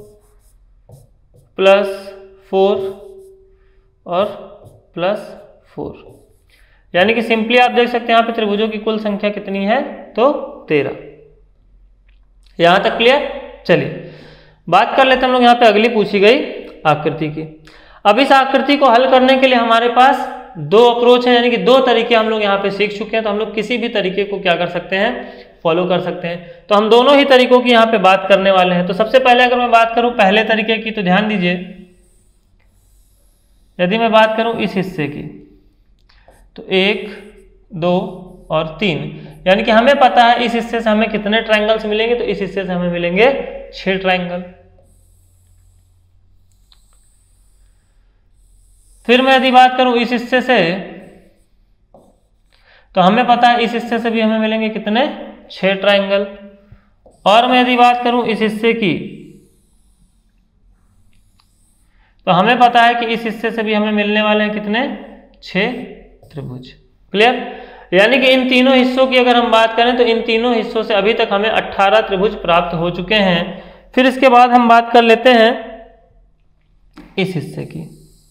plus four और प्लस फोर, यानी कि सिंपली आप देख सकते हैं यहाँ पे त्रिभुजों की कुल संख्या कितनी है, तो तेरह। यहां तक क्लियर। चलिए बात कर लेते हैं हम लोग यहाँ पे अगली पूछी गई आकृति की। अब इस आकृति को हल करने के लिए हमारे पास दो अप्रोच है, यानी कि दो तरीके हम लोग यहाँ पे सीख चुके हैं। तो हम लोग किसी भी तरीके को क्या कर सकते हैं, फॉलो कर सकते हैं। तो हम दोनों ही तरीकों की यहाँ पे बात करने वाले हैं। तो सबसे पहले अगर मैं बात करूं पहले तरीके की, तो ध्यान दीजिए, यदि मैं बात करूं इस हिस्से की, तो एक, दो और तीन, यानी कि हमें पता है इस हिस्से से हमें कितने ट्रायंगल्स मिलेंगे, तो इस हिस्से से हमें मिलेंगे छह ट्रायंगल। फिर मैं यदि बात करूं इस हिस्से से, तो हमें पता है इस हिस्से से भी हमें मिलेंगे कितने, छह ट्रायंगल। और मैं यदि बात करूं इस हिस्से की, तो हमें पता है कि इस हिस्से से भी हमें मिलने वाले हैं कितने, छह त्रिभुज। क्लियर? यानी कि इन तीनों हिस्सों की अगर हम बात करें तो इन तीनों हिस्सों से अभी तक हमें अठारह त्रिभुज प्राप्त हो चुके हैं। फिर इसके बाद हम बात कर लेते हैं इस हिस्से की।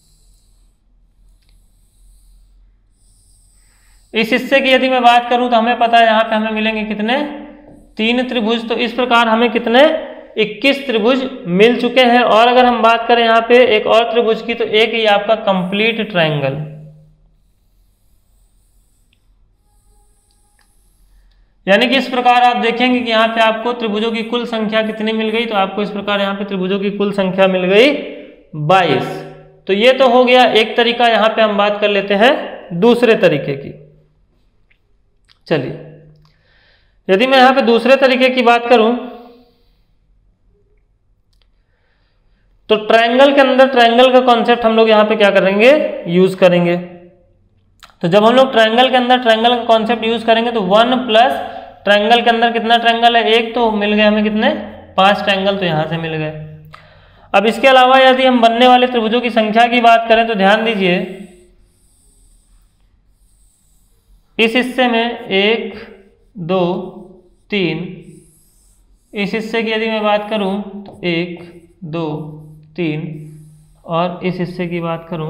इस हिस्से की यदि मैं बात करूं तो हमें पता है यहां पे हमें मिलेंगे कितने, तीन त्रिभुज। तो इस प्रकार हमें कितने, इक्कीस त्रिभुज मिल चुके हैं। और अगर हम बात करें यहाँ पे एक और त्रिभुज की, तो एक ही आपका कंप्लीट ट्रायंगल, यानी कि इस प्रकार आप देखेंगे कि यहाँ पे आपको त्रिभुजों की कुल संख्या कितनी मिल गई। तो आपको इस प्रकार यहाँ पे त्रिभुजों की कुल संख्या मिल गई बाईस। तो ये तो हो गया एक तरीका। यहाँ पे हम बात कर लेते हैं दूसरे तरीके की। चलिए, यदि मैं यहाँ पे दूसरे तरीके की बात करूं तो ट्रायंगल के अंदर ट्रायंगल का कॉन्सेप्ट हम लोग यहाँ पे क्या करेंगे, यूज करेंगे। तो जब हम लोग ट्रायंगल के अंदर ट्रायंगल का कॉन्सेप्ट यूज करेंगे तो वन प्लस ट्रायंगल के अंदर कितना ट्रायंगल है, एक, तो मिल गए हमें कितने, पांच ट्रायंगल, तो यहां से मिल गए। अब इसके अलावा यदि हम बनने वाले त्रिभुजों की संख्या की बात करें तो ध्यान दीजिए, इस हिस्से में एक, दो, तीन, इस हिस्से की यदि मैं बात करूं तो एक, दो, तीन, और इस हिस्से की बात करूं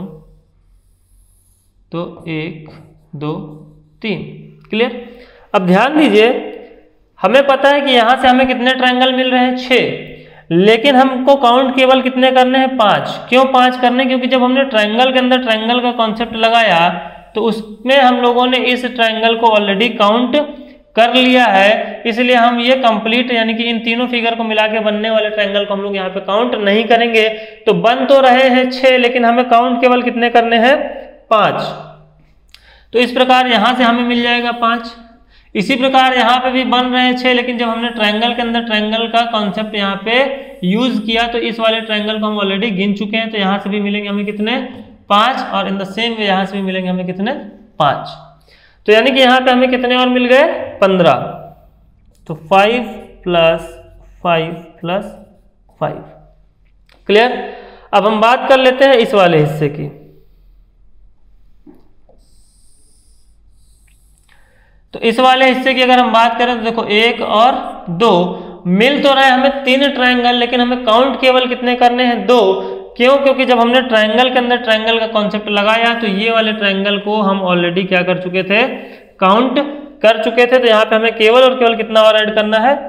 तो एक, दो, तीन। क्लियर? अब ध्यान दीजिए, हमें पता है कि यहां से हमें कितने ट्रायंगल मिल रहे हैं, छह, लेकिन हमको काउंट केवल कितने करने हैं, पांच। क्यों पांच करने? क्योंकि जब हमने ट्रायंगल के अंदर ट्रायंगल का कॉन्सेप्ट लगाया तो उसमें हम लोगों ने इस ट्रायंगल को ऑलरेडी काउंट कर लिया है, इसलिए हम ये कंप्लीट यानी कि इन तीनों फिगर को मिला के बनने वाले ट्रायंगल को हम लोग यहाँ पे काउंट नहीं करेंगे। तो बन तो रहे हैं छह, लेकिन हमें काउंट केवल कितने करने हैं, पांच। तो इस प्रकार यहां से हमें मिल जाएगा पांच। इसी प्रकार यहाँ पे भी बन रहे हैं छह, लेकिन जब हमने ट्रायंगल के अंदर ट्रायंगल का कॉन्सेप्ट यहाँ पे यूज किया तो इस वाले ट्रायंगल को हम ऑलरेडी गिन चुके हैं। तो यहाँ से भी मिलेंगे हमें कितने, पांच, और इन द सेम वे यहाँ से भी मिलेंगे हमें कितने, पांच। तो यानी कि यहाँ पे हमें कितने और मिल गए, पंद्रह। तो five plus five plus five. Clear? अब हम बात कर लेते हैं इस वाले हिस्से की। तो इस वाले हिस्से की अगर हम बात करें तो देखो एक और दो मिल तो रहे हमें तीन ट्रायंगल, लेकिन हमें काउंट केवल कितने करने हैं, दो। क्यों? क्योंकि जब हमने ट्रायंगल के अंदर ट्रायंगल का कॉन्सेप्ट लगाया तो ये वाले ट्रायंगल को हम ऑलरेडी क्या कर चुके थे, काउंट कर चुके थे। तो यहाँ पे हमें केवल और केवल कितना और ऐड करना है,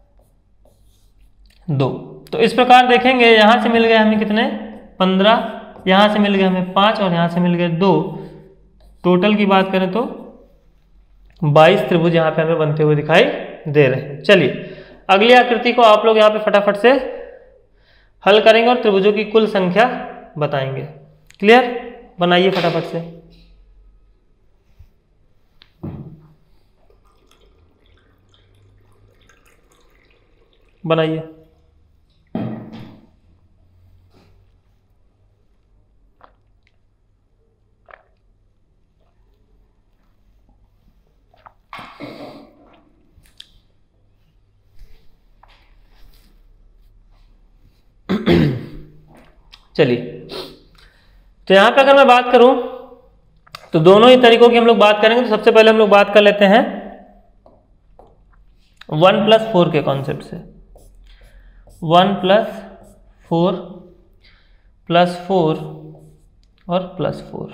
दो। तो इस प्रकार देखेंगे यहां से मिल गए हमें कितने, पंद्रह, यहां से मिल गए हमें पांच, और यहां से मिल गए दो। टोटल की बात करें तो बाईस त्रिभुज यहाँ पे हमें बनते हुए दिखाई दे रहे हैं। चलिए अगली आकृति को आप लोग यहाँ पे फटाफट से हल करेंगे और त्रिभुजों की कुल संख्या बताएंगे। क्लियर? बनाइए फटाफट से। बनाइए। चलिए, तो यहां पे अगर मैं बात करूं तो दोनों ही तरीकों की हम लोग बात करेंगे। तो सबसे पहले हम लोग बात कर लेते हैं वन प्लस फोर के कॉन्सेप्ट से। One plus four plus four और प्लस फोर।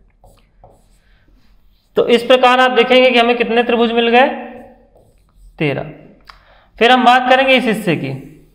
तो इस प्रकार आप देखेंगे कि हमें कितने त्रिभुज मिल गए, तेरह। फिर हम बात करेंगे इस हिस्से की।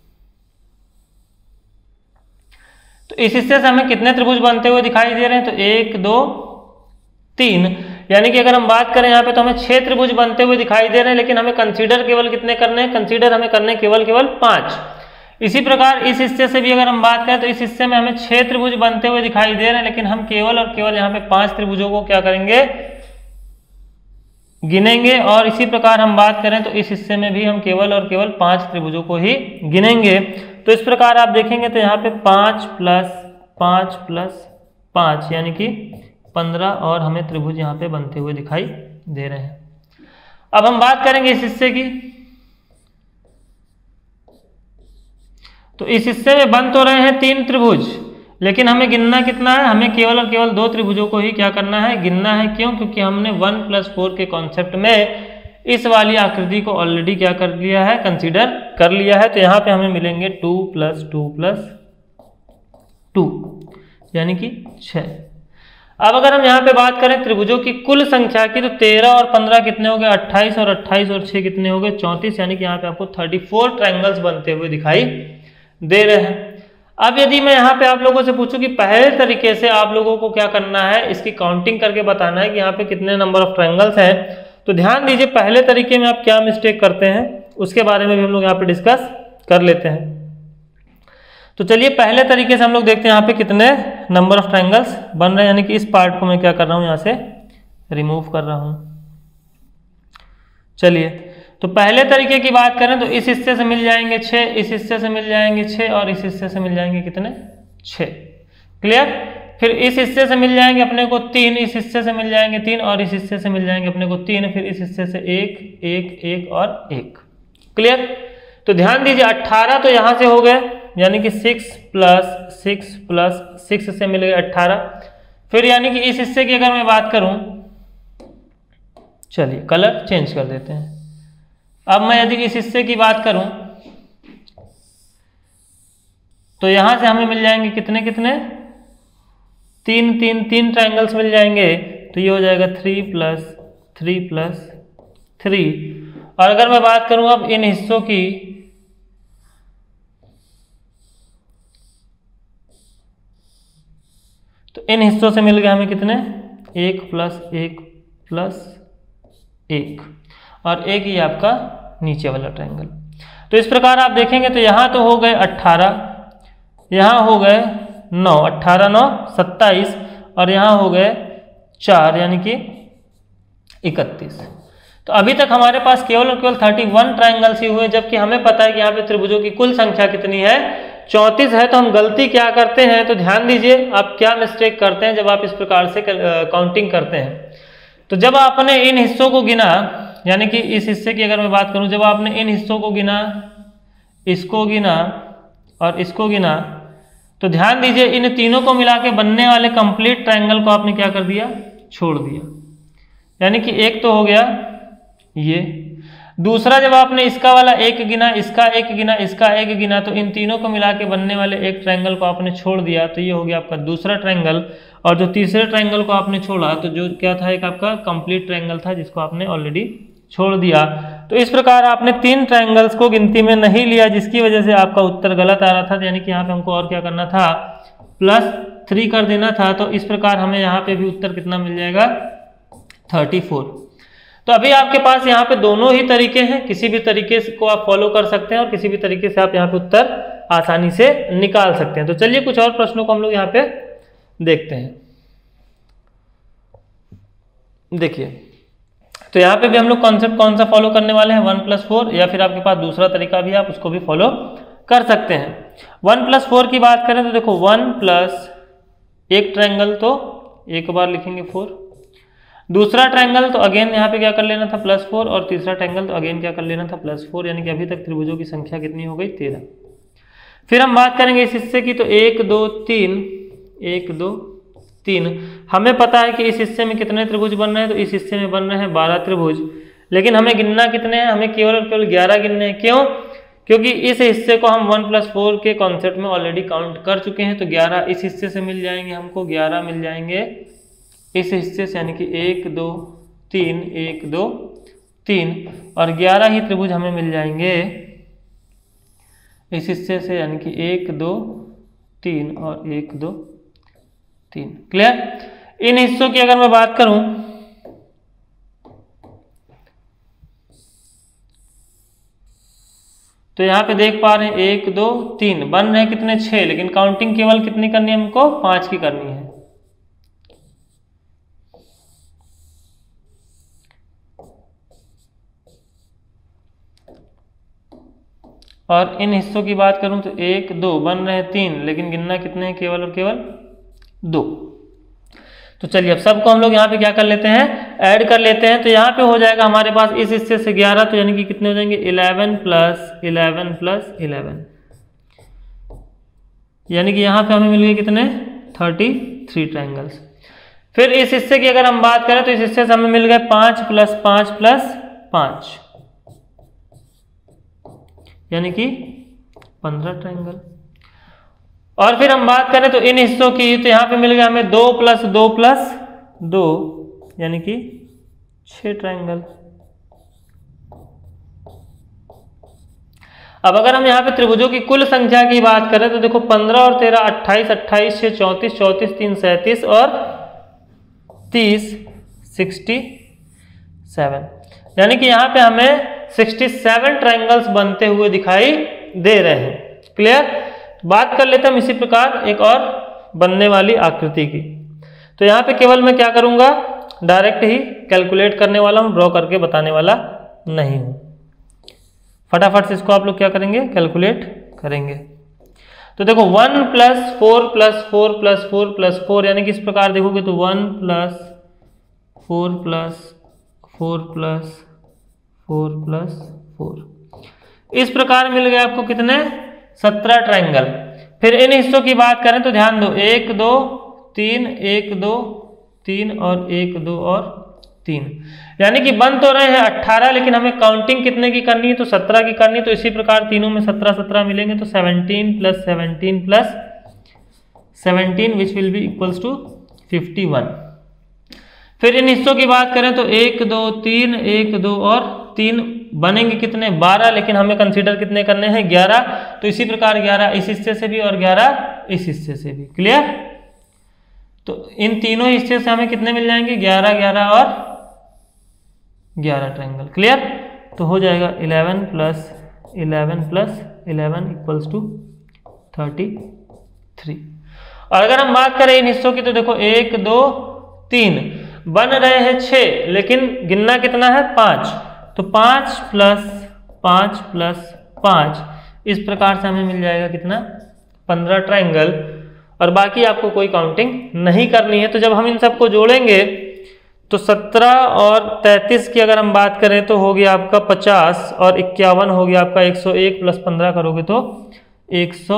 तो इस हिस्से से हमें कितने त्रिभुज बनते हुए दिखाई दे रहे हैं, तो एक, दो, तीन। यानी कि अगर हम बात करें यहाँ पे तो हमें छह त्रिभुज बनते हुए दिखाई दे रहे हैं, लेकिन हमें कंसीडर केवल कितने करने हैं, कंसीडर हमें करने केवल केवल पांच। इसी प्रकार इस हिस्से से भी अगर हम बात करें तो इस हिस्से में हमें छह त्रिभुज बनते हुए दिखाई दे रहे हैं, लेकिन हम केवल और केवल यहाँ पे पांच त्रिभुजों को क्या करेंगे, गिनेंगे। और इसी प्रकार हम बात करें तो इस हिस्से में भी हम केवल और केवल पांच त्रिभुजों को ही गिनेंगे। तो इस प्रकार आप देखेंगे तो यहाँ पे पांच प्लस पांच प्लस पांच यानी कि पंद्रह, और हमें त्रिभुज यहाँ पे बनते हुए दिखाई दे रहे हैं। अब हम बात करेंगे इस हिस्से की। तो इस हिस्से में बन तो रहे हैं तीन त्रिभुज, लेकिन हमें गिनना कितना है, हमें केवल और केवल दो त्रिभुजों को ही क्या करना है, गिनना है। क्यों? क्योंकि हमने वन प्लस फोर के कॉन्सेप्ट में इस वाली आकृति को ऑलरेडी क्या कर लिया है, कंसीडर कर लिया है। तो यहाँ पे हमें मिलेंगे two plus two plus two यानी कि छः। अब अगर हम यहाँ पे बात करें त्रिभुजों की कुल संख्या की, तो तेरह और पंद्रह कितने हो गए, अट्ठाईस, और अट्ठाईस और छः कितने हो गए, चौंतीस, यानी कि यहाँ पे आपको थर्टी फोर ट्रायंगल्स बनते हुए दिखाई दे रहे हैं। अब यदि मैं यहाँ पे आप लोगों से पूछूं कि पहले तरीके से आप लोगों को क्या करना है, इसकी काउंटिंग करके बताना है कि यहाँ पे कितने नंबर ऑफ ट्रायंगल्स हैं, तो ध्यान दीजिए पहले तरीके में आप क्या मिस्टेक करते हैं उसके बारे में भी हम लोग यहाँ पे डिस्कस कर लेते हैं। तो चलिए पहले तरीके से हम लोग देखते हैं यहाँ पे कितने नंबर ऑफ ट्रायंगल्स बन रहे हैं, यानी कि इस पार्ट को मैं क्या कर रहा हूँ, यहाँ से रिमूव कर रहा हूँ। चलिए तो पहले तरीके की बात करें तो इस हिस्से से मिल जाएंगे छः, इस हिस्से से मिल जाएंगे छः, और इस हिस्से से मिल जाएंगे कितने, छः। क्लियर? फिर इस हिस्से से मिल जाएंगे अपने को तीन, इस हिस्से से मिल जाएंगे तीन, और इस हिस्से से मिल जाएंगे अपने को तीन, फिर इस हिस्से से एक एक एक और एक। क्लियर? तो ध्यान दीजिए अट्ठारह तो यहाँ से हो गए, यानी कि six plus six plus six से मिल गए अट्ठारह। फिर यानी कि इस हिस्से की अगर मैं बात करूं, चलिए कलर चेंज कर देते हैं। अब मैं यदि इस हिस्से की बात करूं तो यहां से हमें मिल जाएंगे कितने कितने, तीन तीन तीन ट्रायंगल्स मिल जाएंगे। तो ये हो जाएगा three plus three plus three. और अगर मैं बात करूं अब इन हिस्सों की, तो इन हिस्सों से मिल गए हमें कितने, एक प्लस एक प्लस एक, और एक ही आपका नीचे वाला ट्रायंगल। तो इस प्रकार आप देखेंगे तो यहाँ तो हो गए अट्ठारह, यहाँ हो गए नौ, अट्ठारह नौ सत्ताईस, और यहाँ हो गए चार यानी कि इकतीस। तो अभी तक हमारे पास केवल और केवल थर्टी वन ट्रायंगल्स ही हुए, जबकि हमें पता है कि यहाँ पे त्रिभुजों की कुल संख्या कितनी है, चौंतीस है। तो हम गलती क्या करते हैं, तो ध्यान दीजिए आप क्या मिस्टेक करते हैं जब आप इस प्रकार से काउंटिंग करते हैं। तो जब आपने इन हिस्सों को गिना, यानी कि इस हिस्से की अगर मैं बात करूं, जब आपने इन हिस्सों को गिना, इसको गिना और इसको गिना, तो ध्यान दीजिए इन तीनों को मिला के बनने वाले कंप्लीट ट्रायंगल को आपने क्या कर दिया, छोड़ दिया। यानी कि एक तो हो गया ये, दूसरा जब आपने इसका वाला एक गिना, इसका एक गिना, इसका एक गिना, तो इन तीनों को मिला के बनने वाले एक ट्रायंगल को आपने छोड़ दिया, तो ये हो गया आपका दूसरा ट्रायंगल। और जो तीसरे ट्रायंगल को आपने छोड़ा, तो जो क्या था, एक आपका कंप्लीट ट्रायंगल था जिसको आपने ऑलरेडी छोड़ दिया। तो इस प्रकार आपने तीन ट्रायंगल्स को गिनती में नहीं लिया, जिसकी वजह से आपका उत्तर गलत आ रहा था। यानी कि यहाँ पे हमको और क्या करना था, प्लस थ्री कर देना था। तो इस प्रकार हमें यहाँ पे भी उत्तर कितना मिल जाएगा, थर्टी फोर। तो अभी आपके पास यहाँ पे दोनों ही तरीके हैं, किसी भी तरीके को आप फॉलो कर सकते हैं और किसी भी तरीके से आप यहाँ पे उत्तर आसानी से निकाल सकते हैं। तो चलिए कुछ और प्रश्नों को हम लोग यहाँ पे देखते हैं। देखिए तो यहाँ पे भी हम लोग कॉन्सेप्ट कौन सा फॉलो करने वाले हैं, वन प्लस फोर, या फिर आपके पास दूसरा तरीका भी आप उसको भी फॉलो कर सकते हैं। वन प्लस फोर की बात करें तो देखो वन प्लस एक ट्रायंगल तो एक बार लिखेंगे फोर, दूसरा ट्रायंगल तो अगेन यहाँ पे क्या कर लेना था, प्लस फोर, और तीसरा ट्रायंगल तो अगेन क्या कर लेना था, प्लस फोर। यानी कि अभी तक त्रिभुजों की संख्या कितनी हो गई, तेरह। फिर हम बात करेंगे इस हिस्से की, तो एक दो तीन, एक दो तीन। हमें पता है कि इस हिस्से में कितने त्रिभुज बन रहे हैं, तो इस हिस्से में बन रहे हैं बारह त्रिभुज, लेकिन हमें गिनना कितने हैं, हमें केवल और केवल ग्यारह गिनने हैं। क्यों? क्योंकि इस हिस्से को हम वन प्लस फोर के कॉन्सेप्ट में ऑलरेडी काउंट कर चुके हैं। तो ग्यारह इस हिस्से से मिल जाएंगे हमको, ग्यारह मिल जाएंगे इस हिस्से से, यानी कि एक दो तीन, एक दो तीन, और ग्यारह ही त्रिभुज हमें मिल जाएंगे इस हिस्से से, यानी कि एक दो तीन और एक दो तीन। क्लियर? इन हिस्सों की अगर मैं बात करूं तो यहां पे देख पा रहे हैं एक दो तीन बन रहे हैं कितने, छह, लेकिन काउंटिंग केवल कितनी करनी है हमको, पांच की करनी है। और इन हिस्सों की बात करूं तो एक दो बन रहे हैं तीन, लेकिन गिनना कितने हैं, केवल और केवल दो। तो चलिए अब सबको हम लोग यहाँ पे क्या कर लेते हैं, ऐड कर लेते हैं। तो यहाँ पे हो जाएगा हमारे पास इस हिस्से से ग्यारह, तो यानी कि कितने हो जाएंगे, eleven plus eleven plus eleven, यानी कि यहाँ पे हमें मिल गए कितने, थर्टी थ्री ट्राइंगल्स। फिर इस हिस्से की अगर हम बात करें तो इस हिस्से से हमें मिल गए पाँच प्लस पाँच प्लस पाँच, यानी कि पंद्रह ट्राइंगल। और फिर हम बात करें तो इन हिस्सों की, तो यहाँ पे मिल गया हमें दो प्लस दो प्लस दो, यानी कि छह ट्राइंगल। अब अगर हम यहाँ पे त्रिभुजों की कुल संख्या की बात करें तो देखो पंद्रह और तेरह अट्ठाईस, अट्ठाईस छः चौंतीस, चौंतीस तीन सैंतीस और तीस सिक्सटी सेवन, यानी कि यहाँ पे हमें सिक्सटी सेवन ट्राइंगल्स बनते हुए दिखाई दे रहे हैं। क्लियर? बात कर लेते हैं हम इसी प्रकार एक और बनने वाली आकृति की। तो यहाँ पे केवल मैं क्या करूंगा, डायरेक्ट ही कैलकुलेट करने वाला हूँ, ड्रॉ करके बताने वाला नहीं हूँ। फटाफट से इसको आप लोग क्या करेंगे, कैलकुलेट करेंगे। तो देखो one plus four plus four plus four plus four, यानी कि इस प्रकार देखोगे तो one plus four plus four plus four plus four, इस प्रकार मिल गए आपको कितने, सत्रह ट्राइंगल। फिर इन हिस्सों की बात करें तो ध्यान दो, एक दो तीन, एक दो तीन और एक दो और तीन, यानी कि बन तो रहे हैं अट्ठारह, लेकिन हमें काउंटिंग कितने की करनी है, तो सत्रह की करनी है। तो इसी प्रकार तीनों में सत्रह सत्रह मिलेंगे, तो seventeen plus seventeen plus seventeen which will be equals to fifty one. फिर इन हिस्सों की बात करें तो एक दो तीन, एक दो और तीन, बनेंगे कितने, बारह, लेकिन हमें कंसीडर कितने करने हैं, ग्यारह। तो इसी प्रकार ग्यारह इस हिस्से से भी और ग्यारह इस हिस्से से भी। क्लियर? तो इन तीनों हिस्से से हमें कितने मिल जाएंगे, ग्यारह ग्यारह और ग्यारह ट्राइंगल। क्लियर? तो हो जाएगा eleven plus eleven plus eleven equals to thirty three. और अगर हम बात करें इन हिस्सों की तो देखो एक दो तीन, बन रहे हैं छः, लेकिन गिनना कितना है, पाँच। तो पाँच प्लस पाँच प्लस पाँच, इस प्रकार से हमें मिल जाएगा कितना, पंद्रह ट्राइंगल। और बाकी आपको कोई काउंटिंग नहीं करनी है। तो जब हम इन सबको जोड़ेंगे तो सत्रह और तैंतीस की अगर हम बात करें तो हो गया आपका पचास, और इक्यावन हो गया आपका एक सौ एक, प्लस पंद्रह करोगे तो एक सौ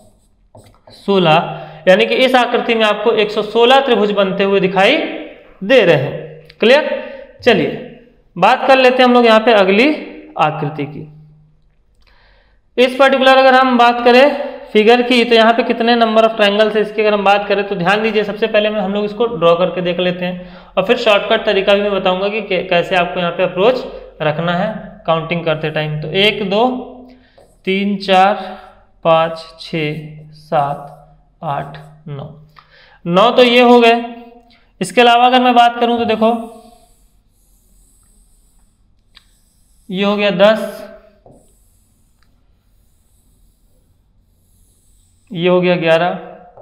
सोलह, यानी कि इस आकृति में आपको एक सौ सोलह त्रिभुज बनते हुए दिखाई दे रहे हैं। क्लियर? चलिए बात कर लेते हैं हम लोग यहाँ पे अगली आकृति की। इस पर्टिकुलर अगर हम बात करें फिगर की, तो यहाँ पे कितने नंबर ऑफ ट्राइंगल्स है इसकी अगर हम बात करें तो ध्यान दीजिए, सबसे पहले में हम लोग इसको ड्रॉ करके देख लेते हैं, और फिर शॉर्टकट तरीका भी मैं बताऊंगा कि कैसे आपको यहाँ पे अप्रोच रखना है काउंटिंग करते टाइम। तो एक दो तीन चार पाँच छः सात आठ नौ, नौ तो ये हो गए। इसके अलावा अगर मैं बात करूं तो देखो ये हो गया दस, ये हो गया ग्यारह,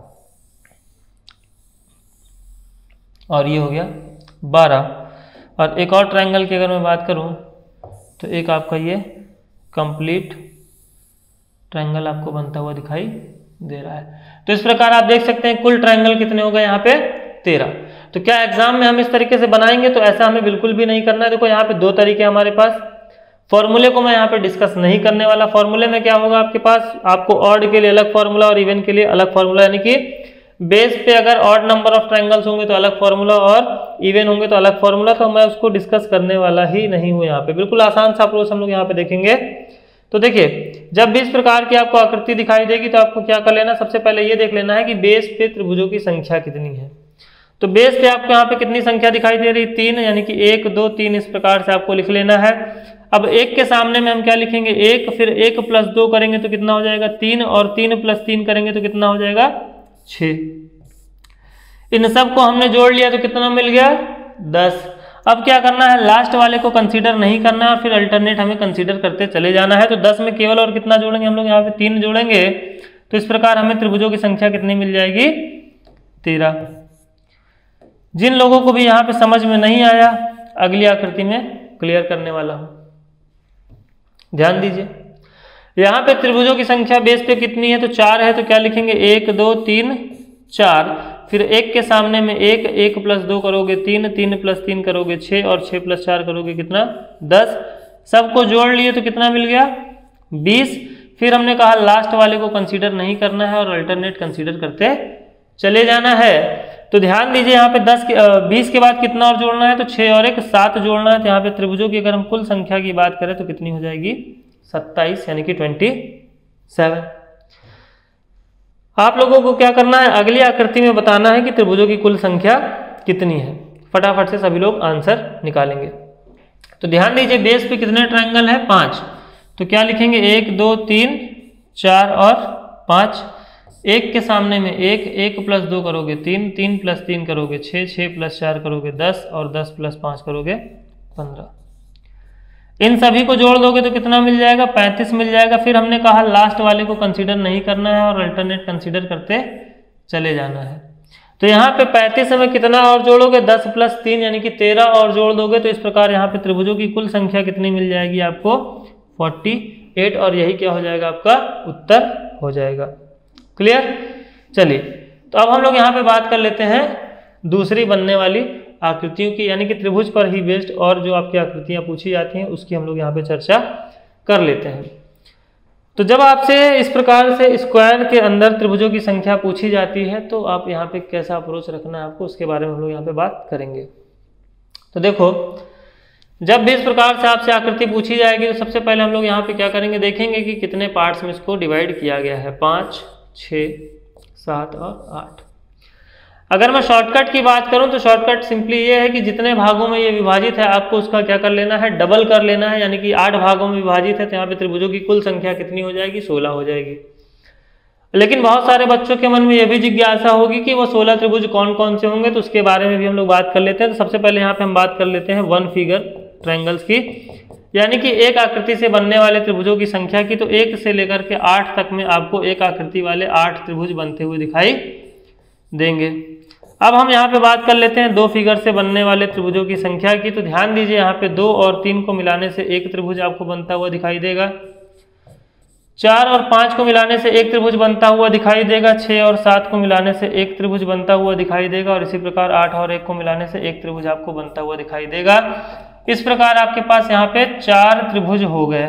और ये हो गया बारह। और एक और ट्रायंगल की अगर मैं बात करूं तो एक आपका ये कंप्लीट ट्रायंगल आपको बनता हुआ दिखाई दे रहा है। तो इस प्रकार आप देख सकते हैं कुल ट्रायंगल कितने हो गए यहाँ पे, तेरह। तो क्या एग्जाम में हम इस तरीके से बनाएंगे, तो ऐसा हमें बिल्कुल भी नहीं करना है। देखो यहाँ पे दो तरीके हमारे पास, फॉर्मूले को मैं यहाँ पे डिस्कस नहीं करने वाला। फॉर्मूले में क्या होगा आपके पास, आपको ऑड के लिए अलग फॉर्मूला और इवन के लिए अलग फॉर्मूला, यानी कि बेस पे अगर ऑड नंबर ऑफ ट्रायंगल्स होंगे तो अलग फॉर्मूला और इवन होंगे तो अलग फॉर्मूला। तो मैं उसको डिस्कस करने वाला ही नहीं हूँ यहाँ पे। बिल्कुल आसान सा अप्रोच हम लोग यहाँ पे देखेंगे। तो देखिए जब भी इस प्रकार की आपको आकृति दिखाई देगी तो आपको क्या कर लेना, सबसे पहले ये देख लेना है कि बेस पे त्रिभुजों की संख्या कितनी है। तो बेस पे आपको यहाँ पे कितनी संख्या दिखाई दे रही, तीन, यानी कि एक दो तीन, इस प्रकार से आपको लिख लेना है। अब एक के सामने में हम क्या लिखेंगे, एक, फिर एक प्लस दो करेंगे तो कितना हो जाएगा, तीन, और तीन प्लस तीन करेंगे तो कितना हो जाएगा, छः। इन सब को हमने जोड़ लिया तो कितना मिल गया, दस। अब क्या करना है, लास्ट वाले को कंसीडर नहीं करना है और फिर अल्टरनेट हमें कंसीडर करते चले जाना है। तो दस में केवल और कितना जोड़ेंगे हम लोग, यहाँ पे तीन जोड़ेंगे। तो इस प्रकार हमें त्रिभुजों की संख्या कितनी मिल जाएगी, तेरह। जिन लोगों को भी यहाँ पे समझ में नहीं आया, अगली आकृति में क्लियर करने वाला हूं। ध्यान दीजिए, यहाँ पे त्रिभुजों की संख्या बेस पे कितनी है, तो चार है। तो क्या लिखेंगे, एक दो तीन चार, फिर एक के सामने में एक, एक प्लस दो करोगे तीन, तीन प्लस तीन करोगे छः, और छः प्लस चार करोगे कितना, दस। सबको जोड़ लिए तो कितना मिल गया, बीस। फिर हमने कहा लास्ट वाले को कंसीडर नहीं करना है और अल्टरनेट कंसीडर करते चले जाना है। तो ध्यान दीजिए यहाँ पे दस बीस के बाद कितना और जोड़ना है, तो छः और एक सात जोड़ना है। तो यहाँ पे त्रिभुजों की अगर हम कुल संख्या की बात करें तो कितनी हो जाएगी, सत्ताईस, यानी कि ट्वेंटी सेवन। आप लोगों को क्या करना है, अगली आकृति में बताना है कि त्रिभुजों की कुल संख्या कितनी है। फटाफट से सभी लोग आंसर निकालेंगे। तो ध्यान दीजिए बेस पे कितने ट्रायंगल है, पांच। तो क्या लिखेंगे, एक दो तीन चार और पांच। एक के सामने में एक, एक प्लस दो करोगे तीन, तीन प्लस तीन करोगे छः, छः प्लस चार करोगे दस और दस प्लस पाँच करोगे पंद्रह। इन सभी को जोड़ दोगे तो कितना मिल जाएगा, पैंतीस मिल जाएगा। फिर हमने कहा लास्ट वाले को कंसीडर नहीं करना है और अल्टरनेट कंसीडर करते चले जाना है। तो यहाँ पे पैंतीस में कितना और जोड़ोगे, दस प्लस तीन यानी कि तेरह और जोड़ दोगे। तो इस प्रकार यहाँ पे त्रिभुजों की कुल संख्या कितनी मिल जाएगी आपको, अड़तालीस, और यही क्या हो जाएगा, आपका उत्तर हो जाएगा। क्लियर। चलिए तो अब हम लोग यहाँ पे बात कर लेते हैं दूसरी बनने वाली आकृतियों की, यानी कि त्रिभुज पर ही बेस्ड और जो आपकी आकृतियां पूछी जाती हैं उसकी हम लोग यहाँ पे चर्चा कर लेते हैं। तो जब आपसे इस प्रकार से स्क्वायर के अंदर त्रिभुजों की संख्या पूछी जाती है तो आप यहाँ पे कैसा अप्रोच रखना है आपको, उसके बारे में हम लोग यहाँ पे बात करेंगे। तो देखो जब भी इस प्रकार से आपसे आकृति पूछी जाएगी तो सबसे पहले हम लोग यहाँ पे क्या करेंगे, देखेंगे कि कितने पार्ट्स में इसको डिवाइड किया गया है, पाँच, छः, सात और आठ। अगर मैं शॉर्टकट की बात करूं तो शॉर्टकट सिंपली ये है कि जितने भागों में ये विभाजित है आपको उसका क्या कर लेना है, डबल कर लेना है। यानी कि आठ भागों में विभाजित है तो यहाँ पे त्रिभुजों की कुल संख्या कितनी हो जाएगी, सोलह हो जाएगी। लेकिन बहुत सारे बच्चों के मन में यह भी जिज्ञासा होगी कि वो सोलह त्रिभुज कौन कौन से होंगे, तो उसके बारे में भी हम लोग बात कर लेते हैं। तो सबसे पहले यहाँ पे हम बात कर लेते हैं वन फिगर ट्रायंगल्स की, यानी कि एक आकृति से बनने वाले त्रिभुजों की संख्या की। तो एक से लेकर के आठ तक में आपको एक आकृति वाले आठ त्रिभुज बनते हुए दिखाई देंगे। अब हम यहाँ पे बात कर लेते हैं दो फिगर से बनने वाले त्रिभुजों की संख्या की। तो ध्यान दीजिए यहाँ पे दो और तीन को मिलाने से एक त्रिभुज आपको बनता हुआ दिखाई देगा, चार और पाँच को मिलाने से एक त्रिभुज बनता हुआ दिखाई देगा, छः और सात को मिलाने से एक त्रिभुज बनता हुआ दिखाई देगा, और इसी प्रकार आठ और एक को मिलाने से एक त्रिभुज आपको बनता हुआ दिखाई देगा। इस प्रकार आपके पास यहाँ पे चार त्रिभुज हो गए।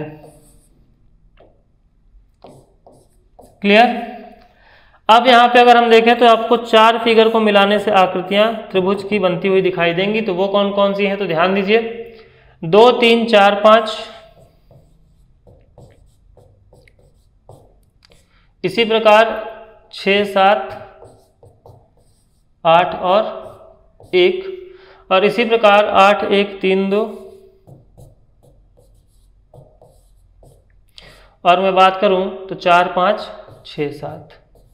क्लियर। अब यहाँ पे अगर हम देखें तो आपको चार फिगर को मिलाने से आकृतियां त्रिभुज की बनती हुई दिखाई देंगी। तो वो कौन कौन सी हैं, तो ध्यान दीजिए दो, तीन, चार, पाँच, इसी प्रकार छः, सात, आठ और एक, और इसी प्रकार आठ, एक, तीन, दो, और मैं बात करूं तो चार, पाँच, छः, सात,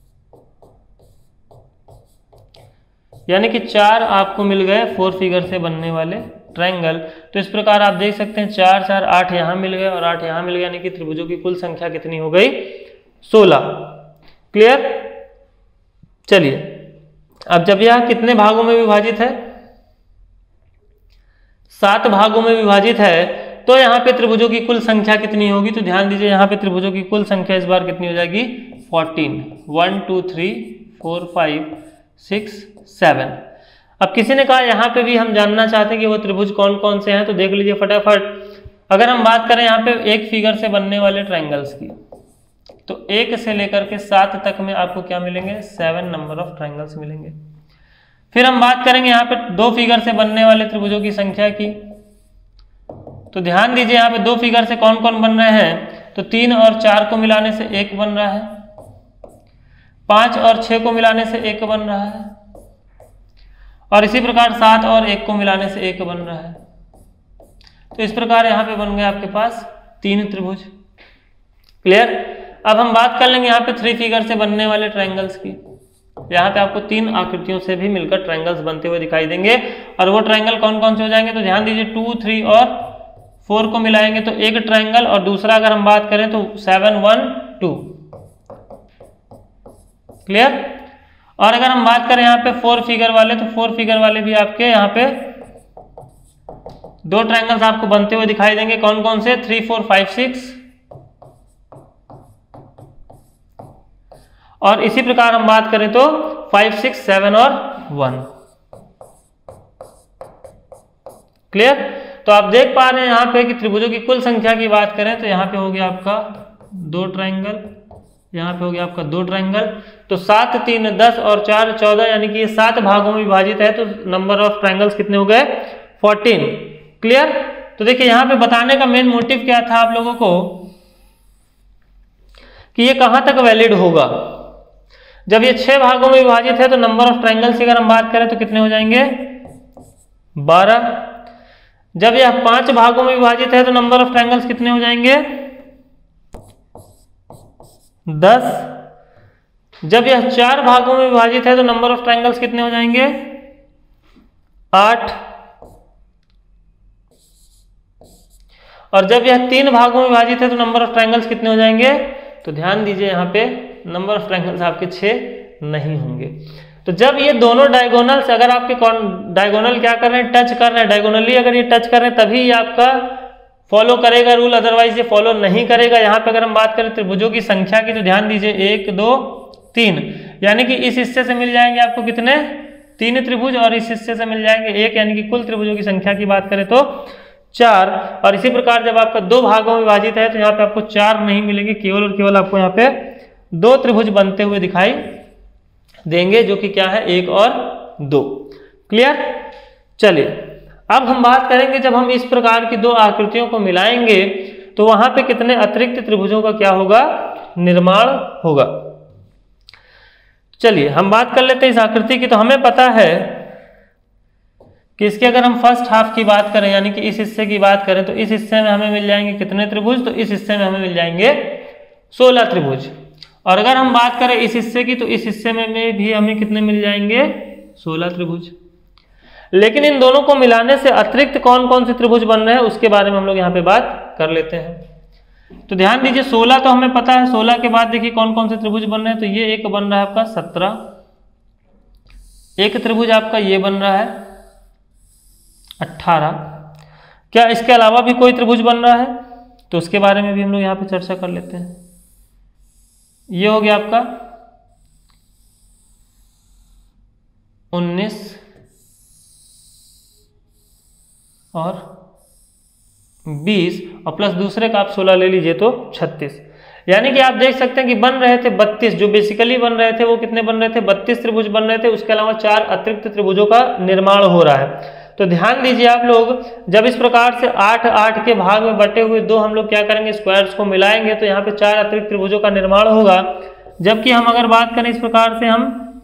यानी कि चार आपको मिल गए फोर फिगर से बनने वाले ट्रायंगल। तो इस प्रकार आप देख सकते हैं चार, चार, आठ यहाँ मिल गए और आठ यहाँ मिल गए, यानी कि त्रिभुजों की कुल संख्या कितनी हो गई, सोलह। क्लियर। चलिए अब जब यह कितने भागों में विभाजित है, सात भागों में विभाजित है, तो यहाँ पे त्रिभुजों की कुल संख्या कितनी होगी। तो ध्यान दीजिए यहाँ पे त्रिभुजों की कुल संख्या इस बार कितनी हो जाएगी, fourteen. One, two, three, four, five, six, seven. अब किसी ने कहा यहाँ पे भी हम जानना चाहते हैं कि वो त्रिभुज कौन कौन से हैं, तो देख लीजिए फटाफट। अगर हम बात करें यहाँ पे एक फिगर से बनने वाले ट्रायंगल्स की, तो एक से लेकर के सात तक में आपको क्या मिलेंगे, सेवन नंबर ऑफ ट्रायंगल्स मिलेंगे। फिर हम बात करेंगे यहाँ पे दो फिगर से बनने वाले त्रिभुजों की संख्या की। तो ध्यान दीजिए यहाँ पे दो फिगर से कौन कौन बन रहे हैं, तो तीन और चार को मिलाने से एक बन रहा है, पांच और छह को मिलाने से एक बन रहा है, और इसी प्रकार सात और एक को मिलाने से एक बन रहा है। तो इस प्रकार यहाँ पे बन गए आपके पास तीन त्रिभुज। क्लियर। अब हम बात कर लेंगे यहाँ पे थ्री फिगर से बनने वाले ट्रायंगल्स की। यहाँ पे आपको तीन आकृतियों से भी मिलकर ट्रायंगल्स बनते हुए दिखाई देंगे, और वो ट्रायंगल कौन कौन से हो जाएंगे, तो ध्यान दीजिए टू, थ्री और फोर को मिलाएंगे तो एक ट्रायंगल, और दूसरा अगर हम बात करें तो सेवन, वन, टू। क्लियर। और अगर हम बात करें यहाँ पे फोर फिगर वाले, तो फोर फिगर वाले भी आपके यहाँ पे दो ट्रायंगल्स आपको बनते हुए दिखाई देंगे। कौन कौन से, थ्री, फोर, फाइव, सिक्स, और इसी प्रकार हम बात करें तो फाइव, सिक्स, सेवन और वन। क्लियर। तो आप देख पा रहे हैं यहाँ पे कि त्रिभुजों की कुल संख्या की बात करें तो यहाँ पे हो गया आपका दो ट्रायंगल, यहाँ पे हो गया आपका दो ट्रायंगल। तो सात तीन दस और चार चौदह, यानी कि ये सात भागों में विभाजित है, तो नंबर ऑफ ट्रायंगल्स कितने हो गए? फोर्टीन। क्लियर? तो देखिए यहाँ पे बताने का मेन मोटिव क्या था आप लोगों को कि ये कहां तक वैलिड होगा। जब ये छह भागों में विभाजित है तो नंबर ऑफ ट्रायंगल्स की अगर हम बात करें तो कितने हो जाएंगे? बारह। जब यह पांच भागों में विभाजित है तो नंबर ऑफ ट्रायंगल्स कितने हो जाएंगे? दस। जब यह चार भागों में विभाजित है तो नंबर ऑफ ट्रायंगल्स कितने हो जाएंगे? आठ। और जब यह तीन भागों में विभाजित है तो नंबर ऑफ ट्रायंगल्स कितने हो जाएंगे? तो ध्यान दीजिए यहाँ पे नंबर ऑफ ट्रायंगल्स आपके छह नहीं होंगे। तो जब ये दोनों डायगोनल्स, अगर आपके डायगोनल क्या कर रहे हैं? टच कर रहे हैं, डायगोनली अगर ये टच कर रहे हैं तभी ये आपका फॉलो करेगा रूल, अदरवाइज ये फॉलो नहीं करेगा। यहाँ पे अगर हम बात करें त्रिभुजों की संख्या की तो ध्यान दीजिए एक दो तीन, यानी कि इस हिस्से से मिल जाएंगे आपको कितने? तीन त्रिभुज, और इस हिस्से से मिल जाएंगे एक, यानी कि कुल त्रिभुजों की संख्या की बात करें तो चार। और इसी प्रकार जब आपका दो भागों में विभाजित है तो यहाँ पे आपको चार नहीं मिलेंगे, केवल और केवल आपको यहाँ पे दो त्रिभुज बनते हुए दिखाई देंगे, जो कि क्या है? एक और दो। क्लियर? चलिए अब हम बात करेंगे जब हम इस प्रकार की दो आकृतियों को मिलाएंगे तो वहां पे कितने अतिरिक्त त्रिभुजों का क्या होगा? निर्माण होगा। चलिए हम बात कर लेते हैं इस आकृति की। तो हमें पता है कि इसके अगर हम फर्स्ट हाफ की बात करें, यानी कि इस हिस्से की बात करें, तो इस हिस्से में हमें मिल जाएंगे कितने त्रिभुज? तो इस हिस्से में हमें मिल जाएंगे सोलह त्रिभुज। और अगर हम बात करें इस हिस्से की तो इस हिस्से में भी हमें कितने मिल जाएंगे? सोलह त्रिभुज। लेकिन इन दोनों को मिलाने से अतिरिक्त कौन कौन से त्रिभुज बन रहे हैं उसके बारे में हम लोग यहाँ पे बात कर लेते हैं। तो ध्यान दीजिए सोलह तो हमें पता है, सोलह के बाद देखिए कौन कौन से त्रिभुज बन रहे हैं। तो ये एक बन रहा है आपका सत्रह, एक त्रिभुज आपका ये बन रहा है अट्ठारह। क्या इसके अलावा भी कोई त्रिभुज बन रहा है? तो उसके बारे में भी हम लोग यहाँ पे चर्चा कर लेते हैं। ये हो गया आपका उन्नीस और बीस, और प्लस दूसरे का आप सोलह ले लीजिए तो छत्तीस। यानी कि आप देख सकते हैं कि बन रहे थे बत्तीस, जो बेसिकली बन रहे थे वो कितने बन रहे थे? बत्तीस त्रिभुज बन रहे थे। उसके अलावा चार अतिरिक्त त्रिभुजों का निर्माण हो रहा है। तो ध्यान दीजिए आप लोग, जब इस प्रकार से आठ आठ के भाग में बटे हुए दो हम लोग क्या करेंगे? स्क्वायर्स को मिलाएंगे तो यहाँ पे चार अतिरिक्त त्रिभुजों का निर्माण होगा। जबकि हम अगर बात करें इस प्रकार से हम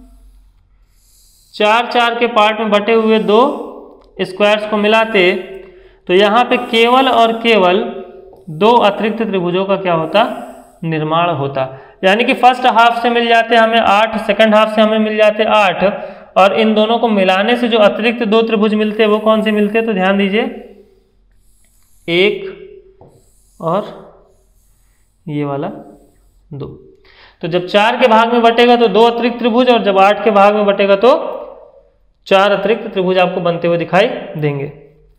चार चार के पार्ट में बटे हुए दो स्क्वायर्स को मिलाते तो यहाँ पे केवल और केवल दो अतिरिक्त त्रिभुजों का क्या होता? निर्माण होता। यानी कि फर्स्ट हाफ से मिल जाते हमें आठ, सेकंड हाफ से हमें मिल जाते आठ, और इन दोनों को मिलाने से जो अतिरिक्त दो त्रिभुज मिलते हैं वो कौन से मिलते हैं? तो ध्यान दीजिए एक और ये वाला दो। तो जब चार के भाग में बटेगा तो दो अतिरिक्त त्रिभुज, और जब आठ के भाग में बटेगा तो चार अतिरिक्त त्रिभुज आपको बनते हुए दिखाई देंगे।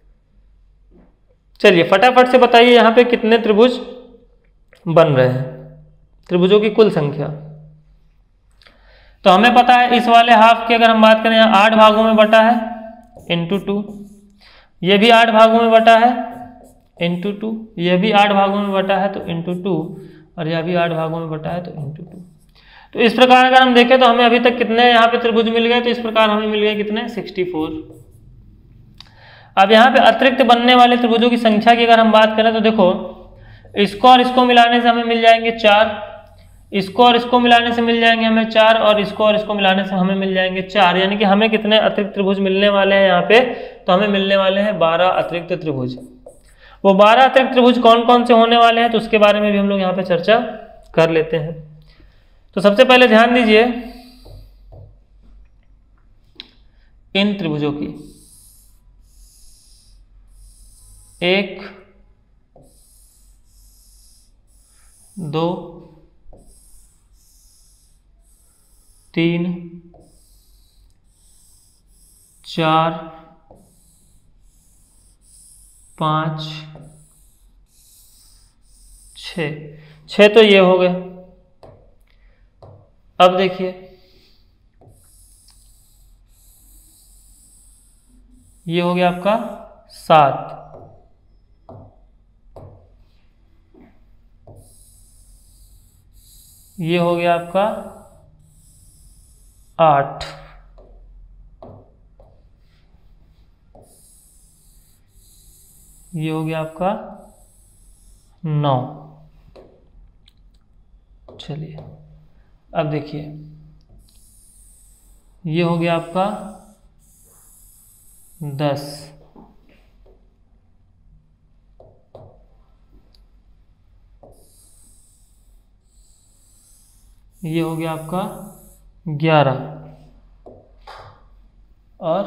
चलिए फटाफट से बताइए यहाँ पे कितने त्रिभुज बन रहे हैं? त्रिभुजों की कुल संख्या तो हमें पता है इस वाले हाफ की अगर हम बात करें यहाँ आठ भागों में बटा है इंटू टू, ये भी आठ भागों में बटा है इंटू टू, यह भी आठ भागों में बटा है तो इंटू टू, और यह भी आठ भागों में बटा है तो इंटू टू। तो इस प्रकार अगर हम देखें तो हमें अभी तक कितने यहाँ पे त्रिभुज मिल गए? तो इस प्रकार हमें मिल गए कितने? Sixty four. अब यहाँ पे अतिरिक्त बनने वाले त्रिभुजों की संख्या की अगर हम बात करें तो देखो इसको और इसको मिलाने से हमें मिल जाएंगे चार, इसको और इसको मिलाने से मिल जाएंगे हमें चार, और इसको और इसको मिलाने से हमें मिल जाएंगे चार। यानी कि हमें कितने अतिरिक्त त्रिभुज मिलने वाले हैं यहाँ पे? तो हमें मिलने वाले हैं बारह अतिरिक्त त्रिभुज। वो बारह अतिरिक्त त्रिभुज कौन कौन से होने वाले हैं तो उसके बारे में भी हम लोग यहाँ पे चर्चा कर लेते हैं। तो सबसे पहले ध्यान दीजिए इन त्रिभुजों की, एक दो तीन चार पाँच छ, छः तो ये हो गए। अब देखिए ये हो गया आपका सात, ये हो गया आपका आठ, ये हो गया आपका नौ। चलिए अब देखिए, ये हो गया आपका दस, ये हो गया आपका ग्यारह, और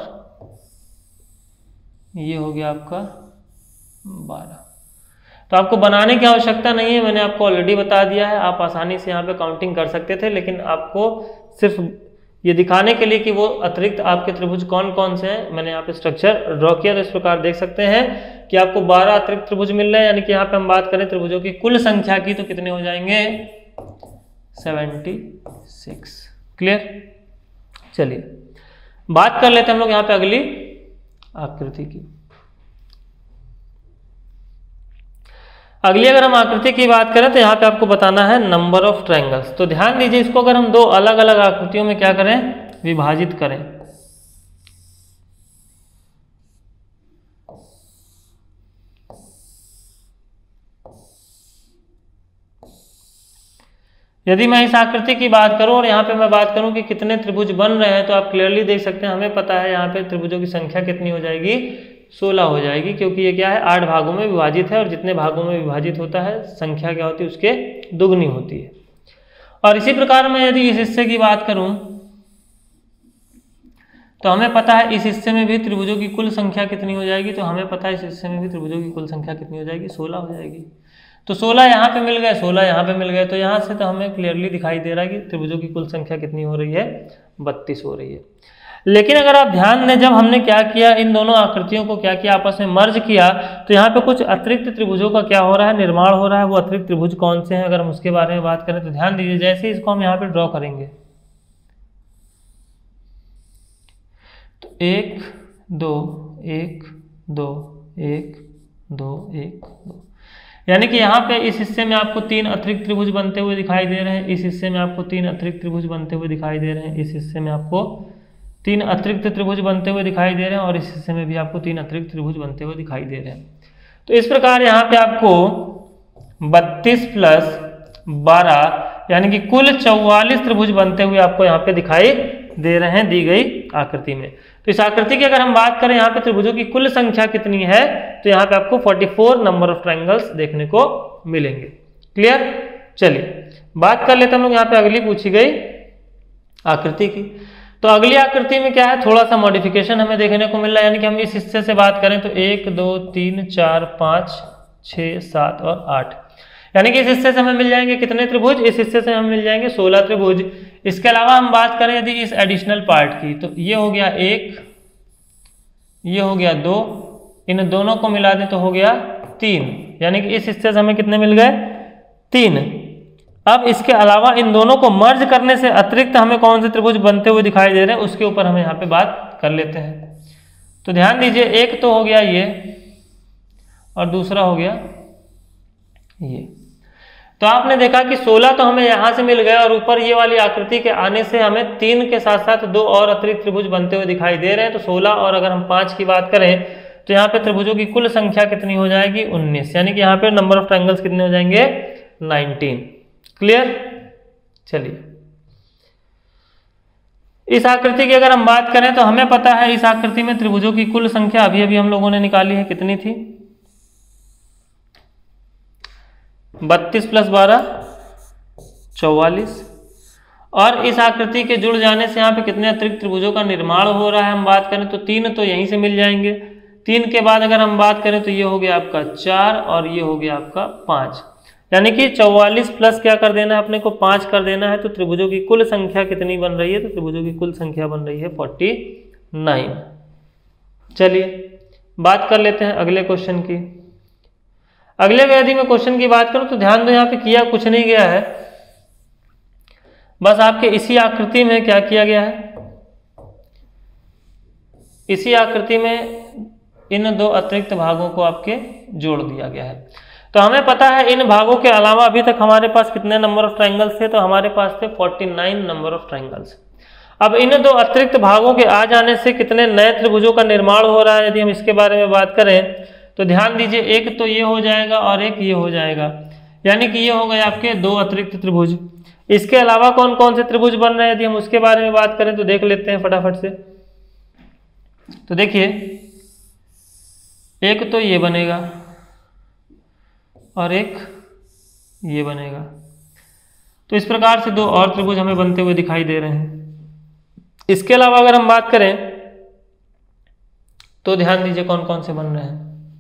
ये हो गया आपका बारह। तो आपको बनाने की आवश्यकता नहीं है, मैंने आपको ऑलरेडी बता दिया है। आप आसानी से यहाँ पे काउंटिंग कर सकते थे, लेकिन आपको सिर्फ ये दिखाने के लिए कि वो अतिरिक्त आपके त्रिभुज कौन कौन से हैं, मैंने यहाँ पे स्ट्रक्चर ड्रॉ किया। तो इस प्रकार देख सकते हैं कि आपको बारह अतिरिक्त त्रिभुज मिल रहे हैं, यानी कि यहाँ पे हम बात करें त्रिभुजों की कुल संख्या की तो कितने हो जाएंगे, छिहत्तर। क्लियर। चलिए बात कर लेते हैं हम लोग यहाँ पे अगली आकृति की। अगली अगर हम आकृति की बात करें तो यहाँ पे आपको बताना है नंबर ऑफ ट्रायंगल्स। तो ध्यान दीजिए, इसको अगर हम दो अलग अलग आकृतियों में क्या करें, विभाजित करें। यदि मैं इस आकृति की बात करूं और यहाँ पे मैं बात करूं कि कितने त्रिभुज बन रहे हैं, तो आप क्लियरली देख सकते हैं, हमें पता है यहाँ पे त्रिभुजों की संख्या कितनी हो जाएगी, सोलह हो जाएगी, क्योंकि ये क्या है, आठ भागों में विभाजित है, और जितने भागों में विभाजित होता है संख्या क्या होती है, उसके दुगनी होती है। और इसी प्रकार मैं यदि इस हिस्से की बात करूं तो हमें पता है इस हिस्से में भी त्रिभुजों की कुल संख्या कितनी हो जाएगी, तो हमें पता है इस हिस्से में भी त्रिभुजों की कुल संख्या कितनी हो जाएगी, सोलह हो जाएगी। तो सोलह यहाँ पे मिल गए, सोलह यहाँ पे मिल गए, तो यहाँ से तो हमें क्लियरली दिखाई दे रहा है कि त्रिभुजों की कुल संख्या कितनी हो रही है, बत्तीस हो रही है। लेकिन अगर आप ध्यान दें, जब हमने क्या किया, इन दोनों आकृतियों को क्या किया, आपस में मर्ज किया, तो यहाँ पे कुछ अतिरिक्त त्रिभुजों का क्या हो रहा है, निर्माण हो रहा है। वो अतिरिक्त त्रिभुज कौन से हैं, अगर हम उसके बारे में बात करें तो ध्यान दीजिए, जैसे इसको हम यहाँ पे ड्रॉ करेंगे तो एक दो एक दो एक दो एक दो, यानी कि यहाँ पे इस हिस्से में आपको तीन अतिरिक्त त्रिभुज बनते हुए दिखाई दे रहे हैं, इस हिस्से में आपको तीन अतिरिक्त त्रिभुज बनते हुए दिखाई दे रहे हैं, इस हिस्से में आपको तीन अतिरिक्त त्रिभुज बनते हुए दिखाई दे रहे हैं, और इस हिस्से में भी आपको तीन अतिरिक्त त्रिभुज बनते हुए दिखाई दे रहे हैं। तो इस प्रकार यहाँ पे आपको बत्तीस प्लस बारह यानी कि कुल चौवालीस त्रिभुज बनते हुए आपको यहाँ पे दिखाई दे रहे हैं दी गई आकृति में। तो इस आकृति की अगर हम बात करें यहाँ पे त्रिभुजों की कुल संख्या कितनी है, तो यहाँ पे आपको चौवालीस नंबर ऑफ ट्रायंगल्स देखने को मिलेंगे। क्लियर। चलिए बात कर लेते हैं हम लोग यहाँ पे अगली पूछी गई आकृति की। तो अगली आकृति में क्या है, थोड़ा सा मॉडिफिकेशन हमें देखने को मिल रहा है, यानी कि हम इस हिस्से से बात करें तो एक दो तीन चार पाँच छः सात और आठ, यानी कि इस हिस्से से हमें मिल जाएंगे कितने त्रिभुज, इस हिस्से से हमें मिल जाएंगे सोलह त्रिभुज। इसके अलावा हम बात करें यदि इस एडिशनल पार्ट की, तो ये हो गया एक, ये हो गया दो, इन दोनों को मिला दें तो हो गया तीन, यानी कि इस हिस्से से हमें कितने मिल गए, तीन। अब इसके अलावा इन दोनों को मर्ज करने से अतिरिक्त हमें कौन से त्रिभुज बनते हुए दिखाई दे रहे हैं, उसके ऊपर हम यहाँ पे बात कर लेते हैं। तो ध्यान दीजिए, एक तो हो गया ये और दूसरा हो गया ये। तो आपने देखा कि सोलह तो हमें यहां से मिल गए, और ऊपर ये वाली आकृति के आने से हमें तीन के साथ साथ दो और अतिरिक्त त्रिभुज बनते हुए दिखाई दे रहे हैं। तो सोलह और अगर हम पांच की बात करें तो यहाँ पे त्रिभुजों की कुल संख्या कितनी हो जाएगी, उन्नीस, यानी कि यहाँ पे नंबर ऑफ ट्रायंगल्स कितने हो जाएंगे, नाइनटीन। क्लियर। चलिए इस आकृति की अगर हम बात करें तो हमें पता है इस आकृति में त्रिभुजों की कुल संख्या अभी अभी हम लोगों ने निकाली है, कितनी थी, बत्तीस प्लस बारह चौवालीस। और इस आकृति के जुड़ जाने से यहाँ पे कितने अतिरिक्त त्रिभुजों का निर्माण हो रहा है, हम बात करें तो तीन तो यहीं से मिल जाएंगे। तीन के बाद अगर हम बात करें तो ये हो गया आपका चार और ये हो गया आपका पाँच, यानी कि चौवालीस प्लस क्या कर देना है अपने को, पाँच कर देना है। तो त्रिभुजों की कुल संख्या कितनी बन रही है, तो त्रिभुजों की कुल संख्या बन रही है फोर्टी नाइन। चलिए बात कर लेते हैं अगले क्वेश्चन की। अगले में यदि मैं क्वेश्चन की बात करूं तो ध्यान दो, यहाँ पे किया कुछ नहीं गया है, बस आपके इसी आकृति में क्या किया गया है, इसी आकृति में इन दो अतिरिक्त भागों को आपके जोड़ दिया गया है। तो हमें पता है इन भागों के अलावा अभी तक हमारे पास कितने नंबर ऑफ ट्रायंगल्स थे, तो हमारे पास थे उनचास नंबर ऑफ ट्रायंगल्स। अब इन दो अतिरिक्त भागों के आ जाने से कितने नए त्रिभुजों का निर्माण हो रहा है, यदि हम इसके बारे में बात करें तो ध्यान दीजिए, एक तो ये हो जाएगा और एक ये हो जाएगा, यानी कि ये हो गए आपके दो अतिरिक्त त्रिभुज। इसके अलावा कौन कौन से त्रिभुज बन रहे हैं, यदि हम उसके बारे में बात करें तो देख लेते हैं फटाफट से। तो देखिए, एक तो ये बनेगा और एक ये बनेगा। तो इस प्रकार से दो और त्रिभुज हमें बनते हुए दिखाई दे रहे हैं। इसके अलावा अगर हम बात करें तो ध्यान दीजिए कौन कौन से बन रहे हैं।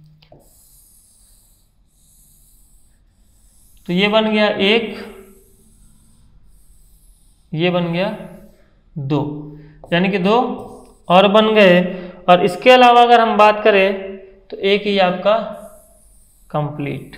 तो ये बन गया एक, ये बन गया दो, यानी कि दो और बन गए। और इसके अलावा अगर हम बात करें तो एक ही आपका कंप्लीट,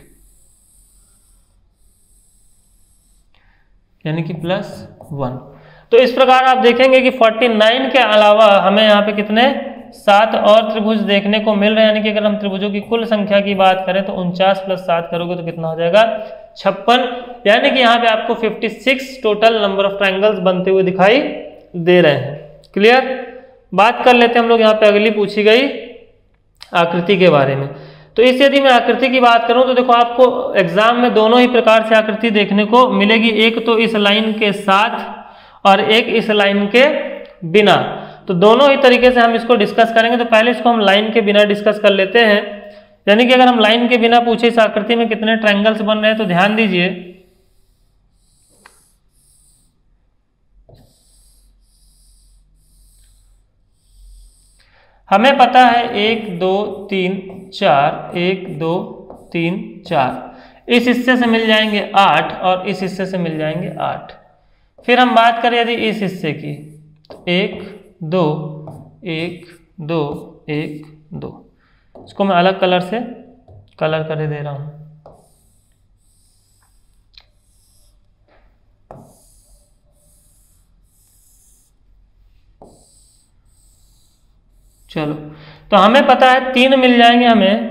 यानी कि प्लस वन। तो इस प्रकार आप देखेंगे कि उनचास के अलावा हमें यहाँ पे कितने सात और त्रिभुज देखने को मिल रहे हैं, यानी कि अगर हम त्रिभुजों की कुल संख्या की बात करें तो उनचास प्लस सात करोगे तो कितना हो जाएगा छप्पन, यानी कि यहाँ पे आपको छप्पन टोटल नंबर ऑफ ट्रायंगल्स बनते हुए दिखाई दे रहे हैं। क्लियर? बात कर लेते हैं हम लोग यहाँ पे अगली पूछी गई आकृति के बारे में। तो इस यदि मैं आकृति की बात करूं तो देखो, आपको एग्जाम में दोनों ही प्रकार से आकृति देखने को मिलेगी, एक तो इस लाइन के साथ और एक इस लाइन के बिना। तो दोनों ही तरीके से हम इसको डिस्कस करेंगे। तो पहले इसको हम लाइन के बिना डिस्कस कर लेते हैं, यानी कि अगर हम लाइन के बिना पूछे इस आकृति में कितने ट्रायंगल्स बन रहे हैं, तो ध्यान दीजिए, हमें पता है एक दो तीन चार, एक दो तीन चार, इस हिस्से से मिल जाएंगे आठ और इस हिस्से से मिल जाएंगे आठ। फिर हम बात करें यदि इस हिस्से की, तो एक दो एक दो एक दो, इसको मैं अलग कलर से कलर कर दे रहा हूं। चलो, तो हमें पता है तीन मिल जाएंगे हमें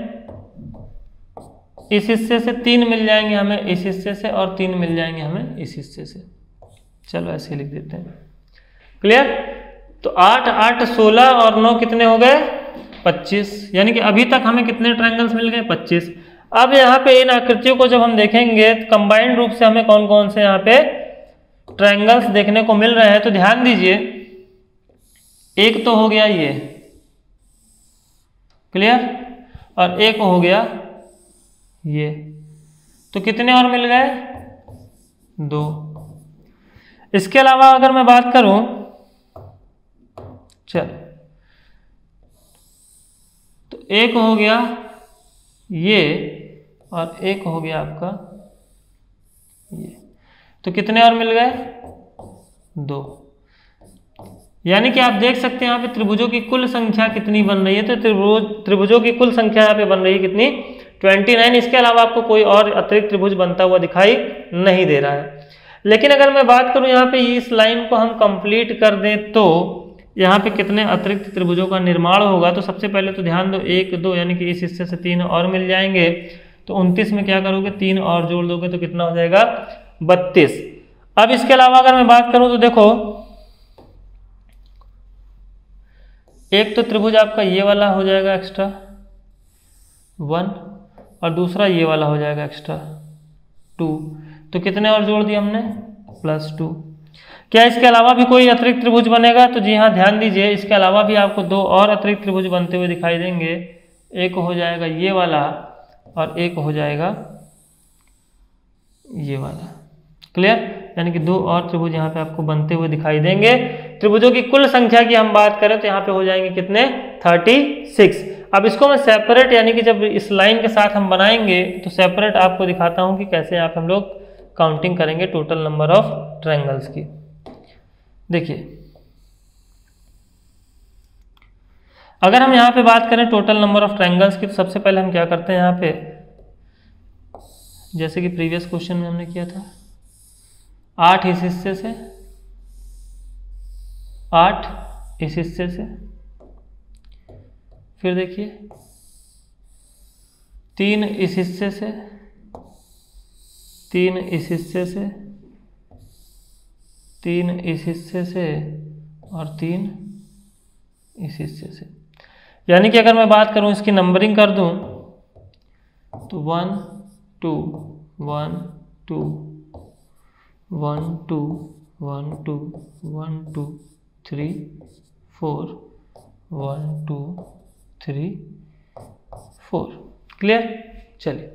इस हिस्से से, तीन मिल जाएंगे हमें इस हिस्से से और तीन मिल जाएंगे हमें इस हिस्से से। चलो ऐसे लिख देते हैं। क्लियर? तो आठ आठ सोलह और नौ कितने हो गए पच्चीस, यानी कि अभी तक हमें कितने ट्रायंगल्स मिल गए पच्चीस। अब यहाँ पे इन आकृतियों को जब हम देखेंगे तो कंबाइंड रूप से हमें कौन कौन से यहाँ पे ट्रायंगल्स देखने को मिल रहे हैं। तो ध्यान दीजिए, एक तो हो गया ये, क्लियर, और एक हो गया ये, तो कितने और मिल गए दो। इसके अलावा अगर मैं बात करूं, चल, तो एक हो गया ये और एक हो गया आपका ये, तो कितने और मिल गए दो। यानी कि आप देख सकते हैं यहाँ पे त्रिभुजों की कुल संख्या कितनी बन रही है। तो त्रिभुज त्रिभुजों की कुल संख्या यहाँ पे बन रही है कितनी उनतीस। इसके अलावा आपको कोई और अतिरिक्त त्रिभुज बनता हुआ दिखाई नहीं दे रहा है। लेकिन अगर मैं बात करूं यहाँ पे इस लाइन को हम कंप्लीट कर दें तो यहाँ पे कितने अतिरिक्त त्रिभुजों का निर्माण होगा। तो सबसे पहले तो ध्यान दो, एक दो, यानी कि इस हिस्से से तीन और मिल जाएंगे। तो उनतीस में क्या करोगे, तीन और जोड़ दोगे तो कितना हो जाएगा बत्तीस। अब इसके अलावा अगर मैं बात करूं तो देखो, एक तो त्रिभुज आपका ये वाला हो जाएगा एक्स्ट्रा वन और दूसरा ये वाला हो जाएगा एक्स्ट्रा टू। तो कितने और जोड़ दिए हमने प्लस टू। क्या इसके अलावा भी कोई अतिरिक्त त्रिभुज बनेगा? तो जी हाँ, ध्यान दीजिए, इसके अलावा भी आपको दो और अतिरिक्त त्रिभुज बनते हुए दिखाई देंगे। एक हो जाएगा ये वाला और एक हो जाएगा ये वाला। क्लियर? यानी कि दो और त्रिभुज यहाँ पे आपको बनते हुए दिखाई देंगे। त्रिभुजों की कुल संख्या की हम बात करें तो यहाँ पे हो जाएंगे कितने छत्तीस। अब इसको मैं सेपरेट, यानी कि जब इस लाइन के साथ हम बनाएंगे तो सेपरेट आपको दिखाता हूँ कि कैसे यहाँ पे हम लोग काउंटिंग करेंगे टोटल नंबर ऑफ ट्रायंगल्स की। देखिए, अगर हम यहाँ पे बात करें टोटल नंबर ऑफ ट्रायंगल्स की, तो सबसे पहले हम क्या करते हैं यहाँ पे, जैसे कि प्रीवियस क्वेश्चन में हमने किया था, आठ इस हिस्से से, आठ इस हिस्से से, फिर देखिए तीन इस हिस्से से, तीन इस हिस्से से, तीन इस हिस्से से और तीन इस हिस्से से। यानी कि अगर मैं बात करूं इसकी नंबरिंग कर दूं तो one two one two one two one two one two three four one two three four. Clear? चलिए,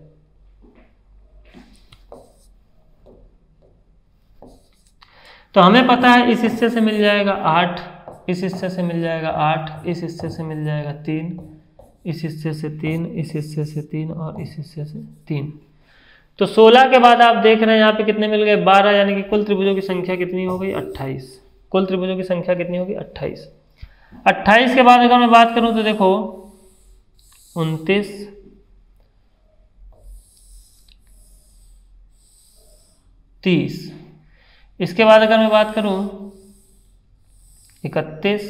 तो हमें पता है इस हिस्से से मिल जाएगा आठ, इस हिस्से से मिल जाएगा आठ, इस हिस्से से मिल जाएगा तीन, इस हिस्से से तीन, इस हिस्से से तीन और इस हिस्से से तीन। तो सोलह के बाद आप देख रहे हैं यहाँ पे कितने मिल गए? बारह, यानी कि कुल त्रिभुजों की संख्या कितनी हो गई? अट्ठाईस। कुल त्रिभुजों की संख्या कितनी होगी? अट्ठाईस। अट्ठाईस के बाद अगर मैं बात करूं तो देखो उनतीस, तीस। इसके बाद अगर मैं बात करूं इकतीस,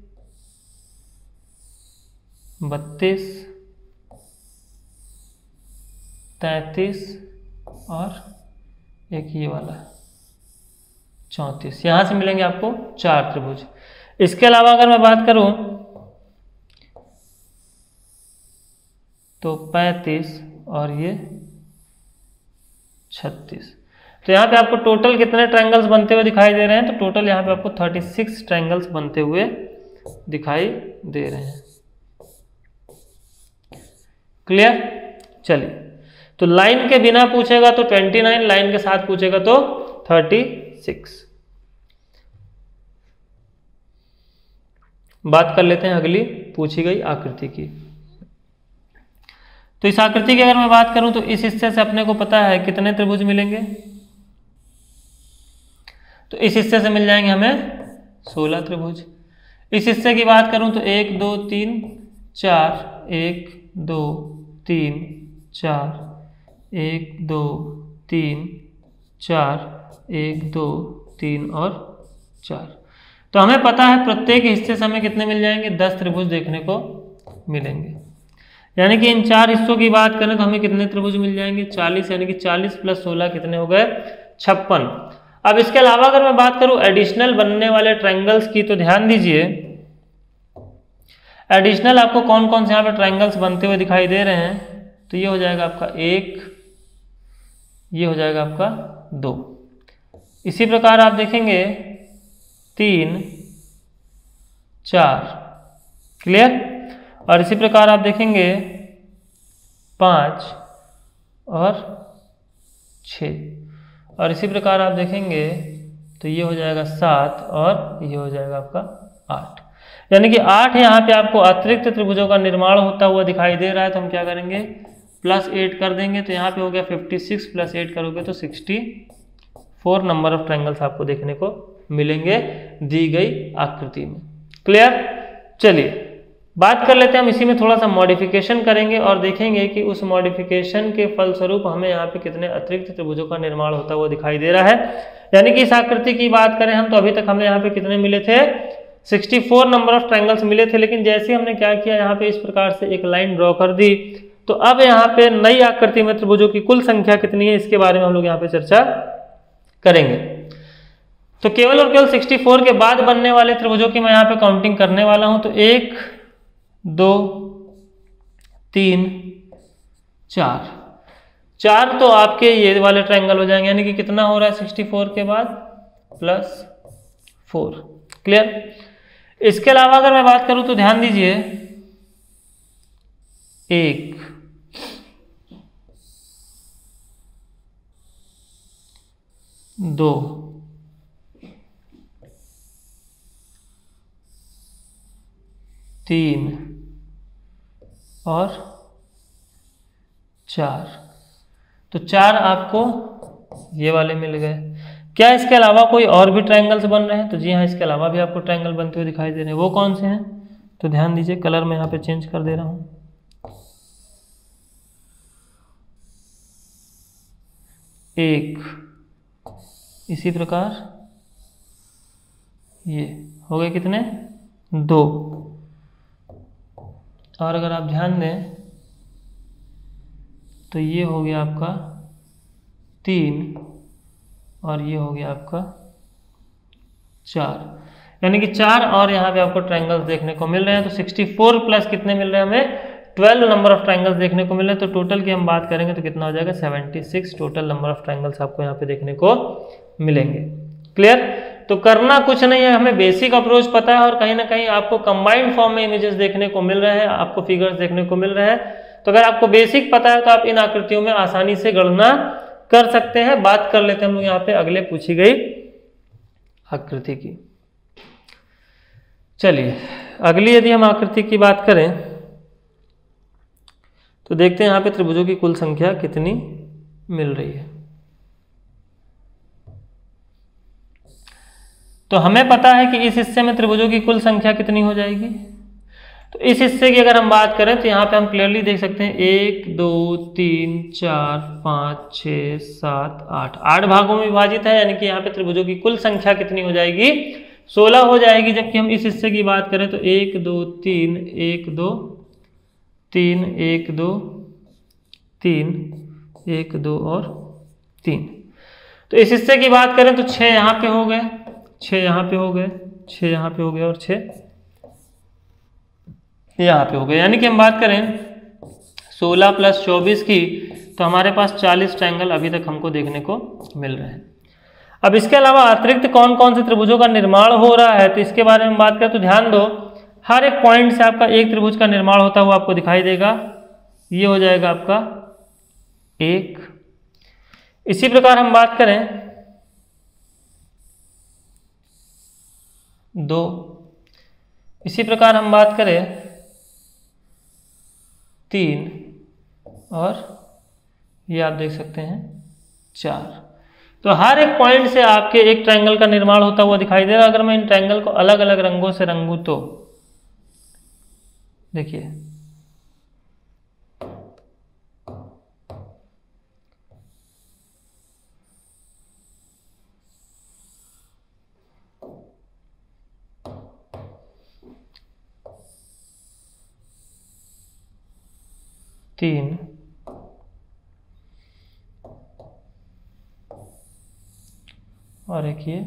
बत्तीस, तैंतीस और एक ये वाला चौंतीस। यहां से मिलेंगे आपको चार त्रिभुज। इसके अलावा अगर मैं बात करूं तो पैंतीस और ये छत्तीस। तो यहाँ पे आपको टोटल कितने ट्रायंगल्स बनते हुए दिखाई दे रहे हैं? तो टोटल यहाँ पे आपको छत्तीस ट्रायंगल्स बनते हुए दिखाई दे रहे हैं। क्लियर? चलिए, तो लाइन के बिना पूछेगा तो उनतीस, लाइन के साथ पूछेगा तो छत्तीस। बात कर लेते हैं अगली पूछी गई आकृति की। तो इस आकृति की अगर मैं बात करूं तो इस हिस्से से अपने को पता है कितने त्रिभुज मिलेंगे? तो इस हिस्से से मिल जाएंगे हमें सोलह त्रिभुज। इस हिस्से की बात करूं तो एक दो तीन चार, एक दो तीन चार, एक दो तीन चार, एक दो तीन और चार। तो हमें पता है प्रत्येक हिस्से से हमें कितने मिल जाएंगे? दस त्रिभुज देखने को मिलेंगे। यानी कि इन चार हिस्सों की बात करें तो हमें कितने त्रिभुज मिल जाएंगे? चालीस। यानी कि चालीस प्लस सोलह कितने हो गए? छप्पन। अब इसके अलावा अगर मैं बात करूं एडिशनल बनने वाले ट्रायंगल्स की, तो ध्यान दीजिए एडिशनल आपको कौन कौन से यहाँ पे ट्रायंगल्स बनते हुए दिखाई दे रहे हैं। तो ये हो जाएगा आपका एक, ये हो जाएगा आपका दो। इसी प्रकार आप देखेंगे तीन, चार। क्लियर? और इसी प्रकार आप देखेंगे पाँच और छः। और इसी प्रकार आप देखेंगे तो ये हो जाएगा सात और ये हो जाएगा आपका आठ। यानी कि आठ यहाँ पे आपको अतिरिक्त त्रिभुजों का निर्माण होता हुआ दिखाई दे रहा है। तो हम क्या करेंगे? प्लस एट कर देंगे। तो यहाँ पे हो गया फिफ्टी सिक्स, प्लस एट करोगे तो sixty four number of triangles आपको देखने को मिलेंगे दी गई आकृति में। क्लियर? चलिए, बात कर लेते हैं हम इसी में थोड़ा सा मॉडिफिकेशन करेंगे और देखेंगे कि उस मॉडिफिकेशन के फलस्वरूप हमें यहाँ पे कितने अतिरिक्त त्रिभुजों का निर्माण होता हुआ दिखाई दे रहा है। यानी कि इस आकृति की बात करें हम तो अभी तक हमें यहाँ पे कितने मिले थे? चौंसठ नंबर ऑफ ट्रायंगल्स मिले थे। लेकिन जैसे हमने क्या किया, यहाँ पे इस प्रकार से एक लाइन ड्रॉ कर दी, तो अब यहाँ पे नई आकृति में त्रिभुजों की कुल संख्या कितनी है इसके बारे में हम लोग यहाँ पे चर्चा करेंगे। तो केवल और केवल चौंसठ के बाद बनने वाले त्रिभुजों की मैं यहाँ पे काउंटिंग करने वाला हूं। तो एक, दो, तीन, चार। चार तो आपके ये वाले ट्रायंगल हो जाएंगे। यानी कि कितना हो रहा है चौंसठ के बाद? Plus four. क्लियर? इसके अलावा अगर मैं बात करूं तो ध्यान दीजिए एक, दो, तीन और चार। तो चार आपको ये वाले मिल गए। क्या इसके अलावा कोई और भी ट्रायंगल्स बन रहे हैं? तो जी हाँ, इसके अलावा भी आपको ट्रायंगल बनते हुए दिखाई दे रहे हैं। वो कौन से हैं? तो ध्यान दीजिए, कलर मैं यहाँ पे चेंज कर दे रहा हूँ। एक, इसी प्रकार ये हो गए कितने? दो। और अगर आप ध्यान दें तो ये हो गया आपका तीन और ये हो गया आपका चार, यानी कि चार और यहाँ पे आपको ट्रायंगल्स देखने को मिल रहे हैं। तो सिक्सटी फोर प्लस कितने मिल रहे हैं हमें, ट्वेल्व नंबर ऑफ ट्रायंगल्स देखने को मिल रहे हैं। तो टोटल की हम बात करेंगे तो कितना हो जाएगा, seventy six total number of triangles आपको यहाँ पे देखने को मिलेंगे। क्लियर। तो करना कुछ नहीं है, हमें बेसिक अप्रोच पता है और कहीं ना कहीं आपको कंबाइंड फॉर्म में इमेजेस देखने को मिल रहे हैं, आपको फिगर्स देखने को मिल रहे हैं। तो अगर आपको बेसिक पता है तो आप इन आकृतियों में आसानी से गणना कर सकते हैं। बात कर लेते हैं हम लोग यहाँ पे अगले पूछी गई आकृति की। चलिए अगली यदि हम आकृति की बात करें तो देखते हैं यहाँ पे त्रिभुजों की कुल संख्या कितनी मिल रही है। तो हमें पता है कि इस हिस्से में त्रिभुजों की कुल संख्या कितनी हो जाएगी। तो इस हिस्से की अगर हम बात करें तो यहाँ पे हम क्लियरली देख सकते हैं एक दो तीन चार पाँच छः सात आठ, आठ भागों में विभाजित है, यानी कि यहाँ पे त्रिभुजों की कुल संख्या कितनी हो जाएगी, सोलह हो जाएगी। जबकि हम इस हिस्से की बात करें तो एक दो तीन एक दो तीन एक दो तीन एक दो और तीन। तो इस हिस्से की बात करें तो छः यहाँ पे हो गए, छः यहाँ पे हो गए, छः यहाँ पे हो गए और छः यहाँ पे हो गए। यानी कि हम बात करें सोलह प्लस चौबीस की तो हमारे पास चालीस ट्रायंगल अभी तक हमको देखने को मिल रहे हैं। अब इसके अलावा अतिरिक्त कौन कौन से त्रिभुजों का निर्माण हो रहा है तो इसके बारे में बात करें तो ध्यान दो, हर एक पॉइंट से आपका एक त्रिभुज का निर्माण होता हुआ आपको दिखाई देगा। ये हो जाएगा आपका एक। इसी प्रकार हम बात करें दो, इसी प्रकार हम बात करें तीन और ये आप देख सकते हैं चार। तो हर एक पॉइंट से आपके एक ट्रायंगल का निर्माण होता हुआ दिखाई दे रहा है। अगर मैं इन ट्रायंगल को अलग अलग रंगों से रंगूं तो देखिए तीन और एक ये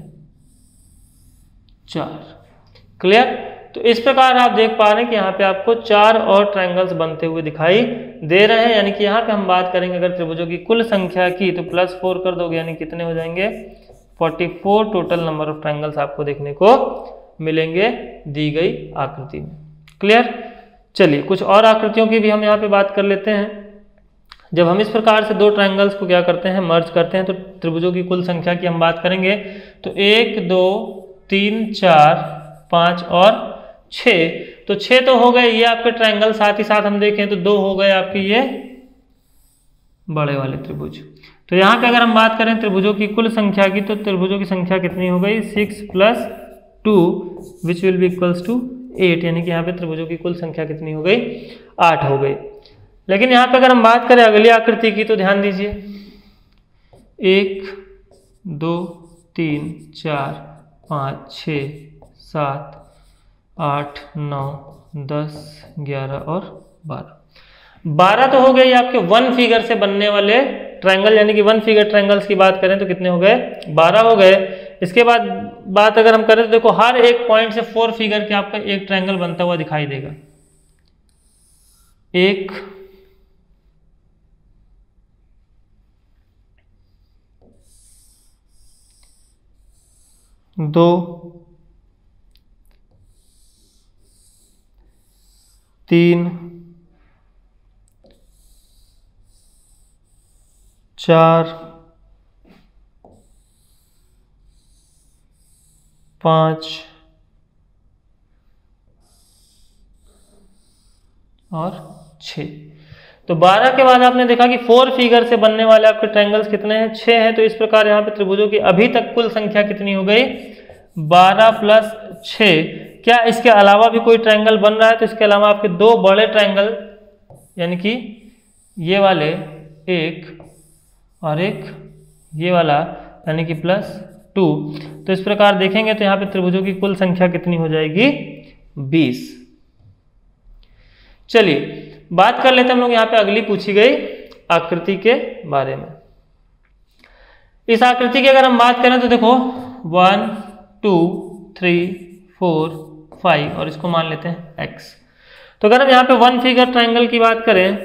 चार। क्लियर। तो इस प्रकार आप देख पा रहे हैं कि यहाँ पे आपको चार और ट्रायंगल्स बनते हुए दिखाई दे रहे हैं। यानी कि यहाँ पे हम बात करेंगे अगर त्रिभुजों की कुल संख्या की तो प्लस फोर कर दोगे, यानी कितने हो जाएंगे, forty four total number of triangles आपको देखने को मिलेंगे दी गई आकृति में। क्लियर। चलिए कुछ और आकृतियों की भी हम यहाँ पे बात कर लेते हैं। जब हम इस प्रकार से दो ट्रायंगल्स को क्या करते हैं, मर्ज करते हैं, तो त्रिभुजों की कुल संख्या की हम बात करेंगे तो एक दो तीन चार पाँच और छः। तो छः तो हो गए ये आपके ट्रायंगल, साथ ही साथ हम देखें तो दो हो गए आपके ये बड़े वाले त्रिभुज। तो यहाँ पे अगर हम बात करें त्रिभुजों की कुल संख्या की तो त्रिभुजों की संख्या कितनी हो गई, six plus two which will be equals to eight, यानी कि यहाँ पे त्रिभुजों की कुल संख्या कितनी हो गई, आठ हो गई। लेकिन यहाँ पे अगर हम बात करें अगली आकृति की तो ध्यान दीजिए एक दो तीन चार पाँच छः सात आठ नौ दस ग्यारह और बारह। बारह तो हो गए आपके वन फिगर से बनने वाले ट्रायंगल, यानी कि वन फिगर ट्रायंगल्स की बात करें तो कितने हो गए, बारह हो गए। इसके बाद बात अगर हम करें तो देखो हर एक पॉइंट से फोर फिगर के आपका एक ट्रायंगल बनता हुआ दिखाई देगा। एक दो तीन चार पाँच और छः। तो बारह के बाद आपने देखा कि फोर फिगर से बनने वाले आपके ट्रायंगल्स कितने हैं, छः हैं। तो इस प्रकार यहाँ पे त्रिभुजों की अभी तक कुल संख्या कितनी हो गई, बारह प्लस छः। क्या इसके अलावा भी कोई ट्रायंगल बन रहा है, तो इसके अलावा आपके दो बड़े ट्रायंगल यानी कि ये वाले एक और एक ये वाला यानी कि प्लस टू। तो इस प्रकार देखेंगे तो यहाँ पे त्रिभुजों की कुल संख्या कितनी हो जाएगी, बीस। चलिए बात कर लेते हैं हम लोग यहाँ पे अगली पूछी गई आकृति के बारे में। इस आकृति की अगर हम बात करें तो देखो one two three four five और इसको मान लेते हैं एक्स। तो अगर हम यहाँ पे वन फिगर ट्राइंगल की बात करें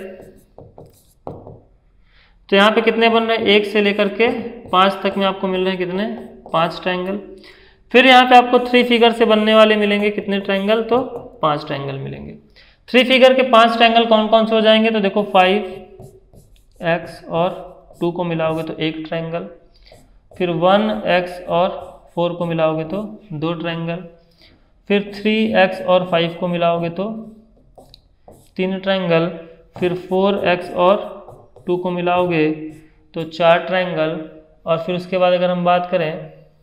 तो यहाँ पे कितने बन रहे हैं, एक से लेकर के पाँच तक में आपको मिल रहे हैं कितने, पांच ट्रायंगल। फिर यहाँ पे आपको थ्री फिगर से बनने वाले मिलेंगे कितने ट्रायंगल, तो पांच ट्रायंगल मिलेंगे। थ्री फिगर के पांच ट्रायंगल कौन कौन से हो जाएंगे, तो देखो फाइव एक्स और टू को मिलाओगे तो एक ट्रायंगल, फिर वन एक्स और फोर को मिलाओगे तो दो ट्रायंगल, फिर थ्री एक्स और फाइव को मिलाओगे तो तीन ट्रायंगल, फिर फोर एक्स और टू को मिलाओगे तो चार ट्रायंगल, और फिर उसके बाद अगर हम बात करें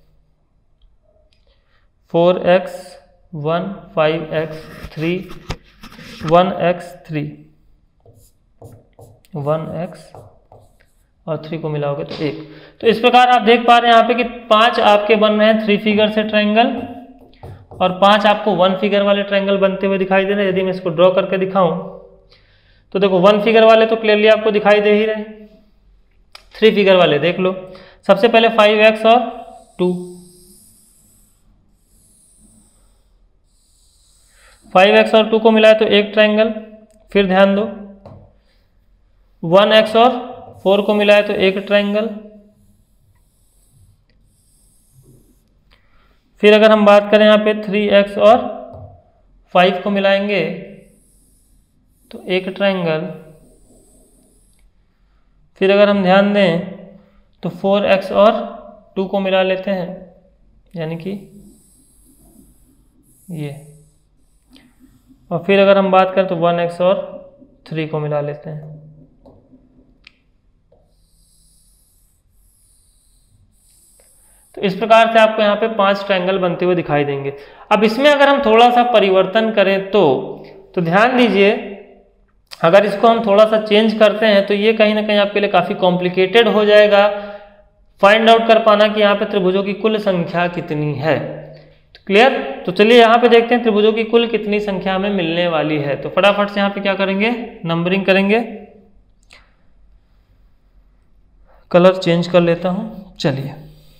four x one five x three one x three one x और थ्री को मिलाओगे तो एक। तो इस प्रकार आप देख पा रहे हैं यहाँ पे कि पांच आपके बन रहे हैं थ्री फिगर से ट्रायंगल और पांच आपको वन फिगर वाले ट्रायंगल बनते हुए दिखाई दे रहे हैं। यदि मैं इसको ड्रॉ करके दिखाऊं तो देखो वन फिगर वाले तो क्लियरली आपको दिखाई दे ही रहे, थ्री फिगर वाले देख लो। सबसे पहले फाइव एक्स और टू, फाइव एक्स और टू को मिलाए तो एक ट्रायंगल, फिर ध्यान दो वन एक्स और फोर को मिलाए तो एक ट्रायंगल, फिर अगर हम बात करें यहाँ पे थ्री एक्स और फाइव को मिलाएंगे तो एक ट्रायंगल, फिर अगर हम ध्यान दें तो फोर एक्स और टू को मिला लेते हैं यानी कि ये, और फिर अगर हम बात करें तो वन एक्स और थ्री को मिला लेते हैं। तो इस प्रकार से आपको यहाँ पे पांच ट्रायंगल बनते हुए दिखाई देंगे। अब इसमें अगर हम थोड़ा सा परिवर्तन करें तो तो ध्यान दीजिए, अगर इसको हम थोड़ा सा चेंज करते हैं तो ये कहीं ना कहीं आपके लिए काफी कॉम्प्लिकेटेड हो जाएगा फाइंड आउट कर पाना कि यहाँ पे त्रिभुजों की कुल संख्या कितनी है। तो क्लियर, तो चलिए यहाँ पे देखते हैं त्रिभुजों की कुल कितनी संख्या हमें मिलने वाली है। तो फटाफट से यहाँ पे क्या करेंगे, नंबरिंग करेंगे। कलर चेंज कर लेता हूँ, चलिए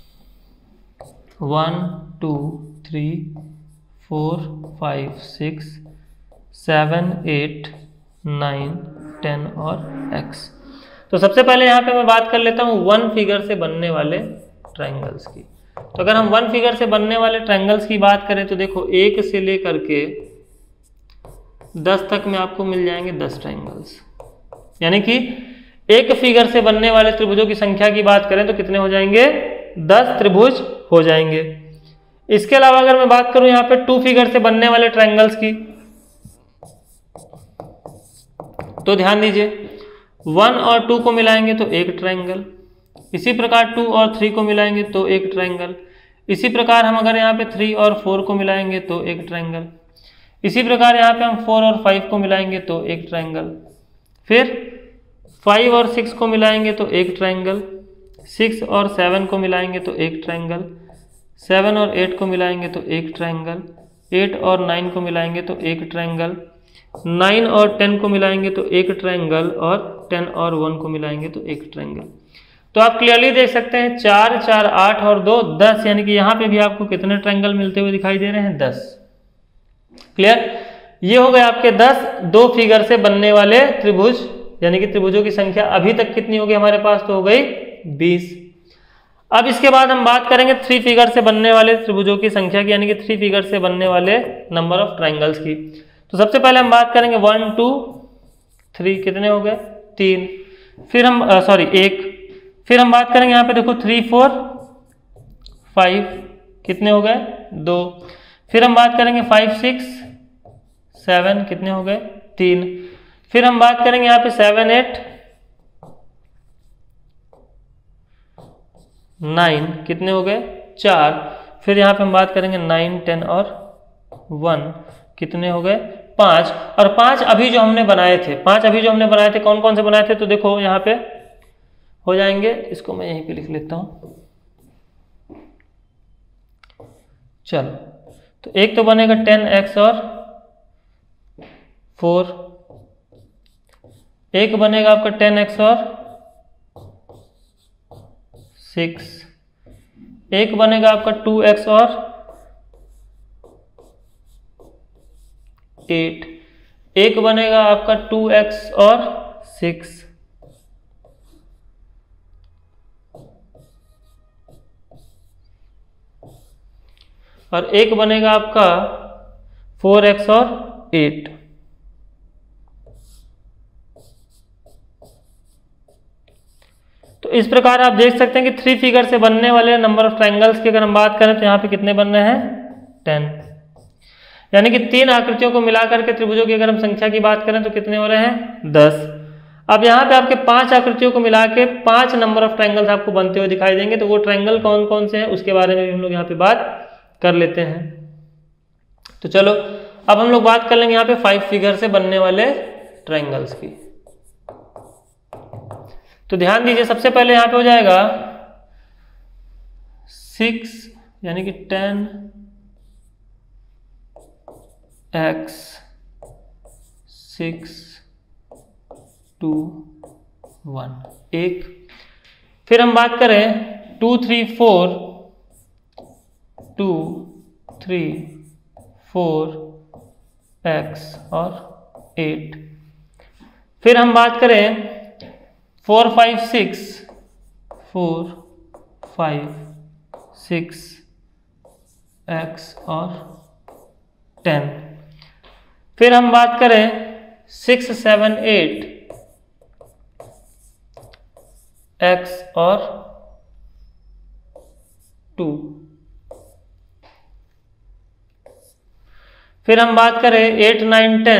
one two three four five six seven eight nine ten और एक्स। तो सबसे पहले यहाँ पे मैं बात कर लेता हूँ वन फिगर से बनने वाले ट्रायंगल्स की। तो अगर हम वन फिगर से बनने वाले ट्रायंगल्स की बात करें तो देखो एक से लेकर के दस तक में आपको मिल जाएंगे दस ट्रायंगल्स, यानी कि एक फिगर से बनने वाले त्रिभुजों की संख्या की बात करें तो कितने हो जाएंगे, दस त्रिभुज हो जाएंगे। इसके अलावा अगर मैं बात करूं यहाँ पे टू फिगर से बनने वाले ट्रायंगल्स की तो ध्यान दीजिए वन और टू को मिलाएंगे तो एक ट्रायंगल, इसी प्रकार टू और थ्री को मिलाएंगे तो एक ट्रायंगल, इसी प्रकार हम अगर यहाँ पे थ्री और फोर को मिलाएंगे तो एक ट्रायंगल, इसी प्रकार यहाँ पे हम फोर और फाइव को मिलाएंगे तो एक ट्रायंगल, फिर फाइव और सिक्स को मिलाएंगे तो एक ट्रायंगल, सिक्स और सेवन को मिलाएंगे तो एक ट्रायंगल, सेवन और एट को मिलाएंगे तो एक ट्रायंगल, एट और नाइन को मिलाएंगे तो एक ट्रायंगल, नाइन और टेन को मिलाएंगे तो एक ट्रायंगल, और टेन और वन को मिलाएंगे तो एक ट्रायंगल। तो आप क्लियरली देख सकते हैं चार चार आठ और दो दस, यानी कि यहाँ पे भी आपको कितने ट्रायंगल मिलते हुए दिखाई दे रहे हैं, दस। क्लियर, ये हो गए आपके दस दो फिगर से बनने वाले त्रिभुज, यानी कि त्रिभुजों की संख्या अभी तक कितनी होगी हमारे पास, तो हो गई बीस। अब इसके बाद हम बात करेंगे थ्री फिगर से बनने वाले त्रिभुजों की संख्या की, यानी कि थ्री फिगर से बनने वाले नंबर ऑफ ट्रायंगल्स की। तो सबसे पहले हम बात करेंगे वन टू थ्री, कितने हो गए, तीन, फिर हम सॉरी एक, फिर हम बात करेंगे यहाँ पे देखो थ्री फोर फाइव, कितने हो गए, दो, फिर हम बात करेंगे फाइव सिक्स सेवन, कितने हो गए, तीन, फिर हम बात करेंगे यहाँ पे सेवन एट नाइन, कितने हो गए, चार, फिर यहाँ पे हम बात करेंगे नाइन टेन और वन, कितने हो गए, पांच, और पांच अभी जो हमने बनाए थे, पांच अभी जो हमने बनाए थे कौन कौन से बनाए थे, तो देखो यहाँ पे हो जाएंगे, इसको मैं यहीं पे लिख लेता हूं, चलो। तो एक तो बनेगा टेन एक्स और फोर, एक बनेगा आपका टेन एक्स और सिक्स, एक बनेगा आपका टू एक्स और एट, एक बनेगा आपका टू एक्स और सिक्स, और एक बनेगा आपका फोर एक्स और एट। तो इस प्रकार आप देख सकते हैं कि थ्री फिगर से बनने वाले नंबर ऑफ ट्रायंगल्स की अगर हम बात करें तो यहाँ पे कितने बन रहे हैं, टेन। यानी कि तीन आकृतियों को मिलाकर के त्रिभुजों की अगर हम संख्या की बात करें तो कितने हो रहे हैं, दस। अब यहाँ पे आपके पांच आकृतियों को मिला के पांच नंबर ऑफ ट्रायंगल्स आपको बनते हुए दिखाई देंगे। तो वो ट्रायंगल कौन कौन से हैं उसके बारे में भी हम लोग यहाँ पे बात कर लेते हैं। तो चलो अब हम लोग बात कर लेंगे यहाँ पे फाइव फिगर से बनने वाले ट्रायंगल्स की। तो ध्यान दीजिए, सबसे पहले यहाँ पे हो जाएगा सिक्स यानी कि ten x, six two one, एक। फिर हम बात करें two three four, two three four x और एट। फिर हम बात करें four five six, four five six x और टेन। फिर हम बात करें सिक्स सेवन एट एक्स और टू। फिर हम बात करें eight nine ten,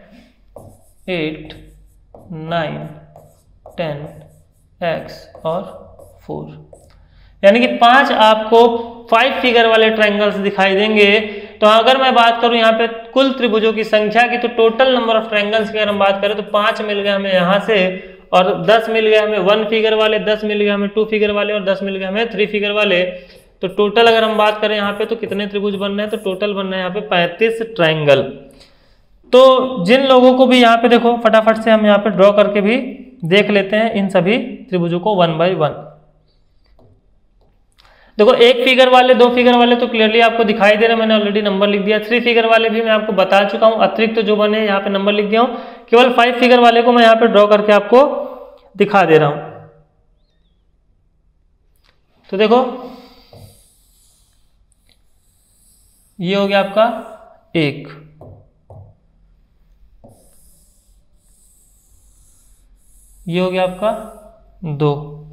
eight nine ten x और फोर। यानी कि पांच आपको फाइव फिगर वाले ट्रायंगल्स दिखाई देंगे। तो अगर मैं बात करूं यहाँ पे कुल त्रिभुजों की संख्या की, तो टोटल नंबर ऑफ ट्रायंगल्स की अगर हम बात करें तो पांच मिल गए हमें यहाँ से, और दस मिल गए हमें वन फिगर वाले, दस मिल गए हमें टू फिगर वाले, और दस मिल गए हमें थ्री फिगर वाले। तो टोटल अगर हम बात करें यहाँ पे तो कितने त्रिभुज बन रहे हैं, तो टोटल बन रहे हैं यहाँ पे पैंतीस ट्रायंगल। तो जिन लोगों को भी यहाँ पे देखो फटाफट से हम यहाँ पे ड्रॉ करके भी देख लेते हैं इन सभी त्रिभुजों को वन बाय वन। देखो एक फिगर वाले, दो फिगर वाले तो क्लियरली आपको दिखाई दे रहे हैं, मैंने ऑलरेडी नंबर लिख दिया। थ्री फिगर वाले भी मैं आपको बता चुका हूं, अतिरिक्त तो जो बने यहाँ पे नंबर लिख दिया हूं। केवल फाइव फिगर वाले को मैं यहाँ पे ड्रॉ करके आपको दिखा दे रहा हूं। तो देखो ये हो गया आपका एक, ये हो गया आपका दो,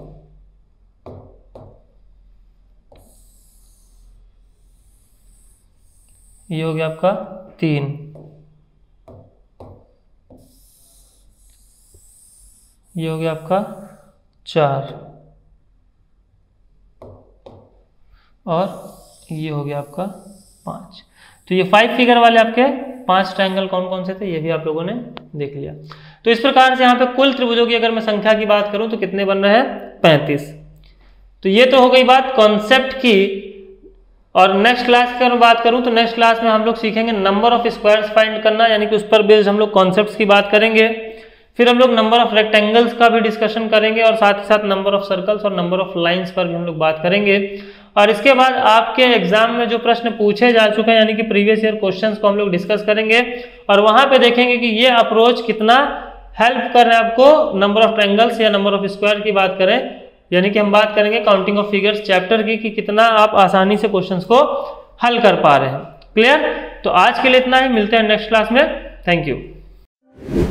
ये हो गया आपका तीन, ये हो गया आपका चार, और ये हो गया आपका पांच। तो ये फाइव फिगर वाले आपके पांच ट्रायंगल कौन कौन से थे ये भी आप लोगों ने देख लिया। तो इस प्रकार से यहाँ पे कुल त्रिभुजों की अगर मैं संख्या की बात करूं तो कितने बन रहे हैं, पैंतीस। तो ये तो हो गई बात कॉन्सेप्ट की। और नेक्स्ट क्लास की अगर बात करूं तो नेक्स्ट क्लास में हम लोग सीखेंगे नंबर ऑफ स्क्वायर्स फाइंड करना, यानी कि उस पर बेस्ड हम लोग कॉन्सेप्ट्स की बात करेंगे। फिर हम लोग नंबर ऑफ रेक्टेंगल्स का भी डिस्कशन करेंगे, और साथ ही साथ नंबर ऑफ सर्कल्स और नंबर ऑफ लाइंस पर भी हम लोग बात करेंगे। और इसके बाद आपके एग्जाम में जो प्रश्न पूछे जा चुके हैं यानी कि प्रीवियस ईयर क्वेश्चंस को हम लोग डिस्कस करेंगे, और वहां पे देखेंगे कि ये अप्रोच कितना हेल्प कर रहे हैं आपको नंबर ऑफ ट्रायंगल्स या नंबर ऑफ स्क्वायर की बात करें, यानी कि हम बात करेंगे काउंटिंग ऑफ फिगर्स चैप्टर की कि कितना आप आसानी से क्वेश्चंस को हल कर पा रहे हैं। क्लियर? तो आज के लिए इतना ही, मिलते हैं नेक्स्ट क्लास में। Thank you.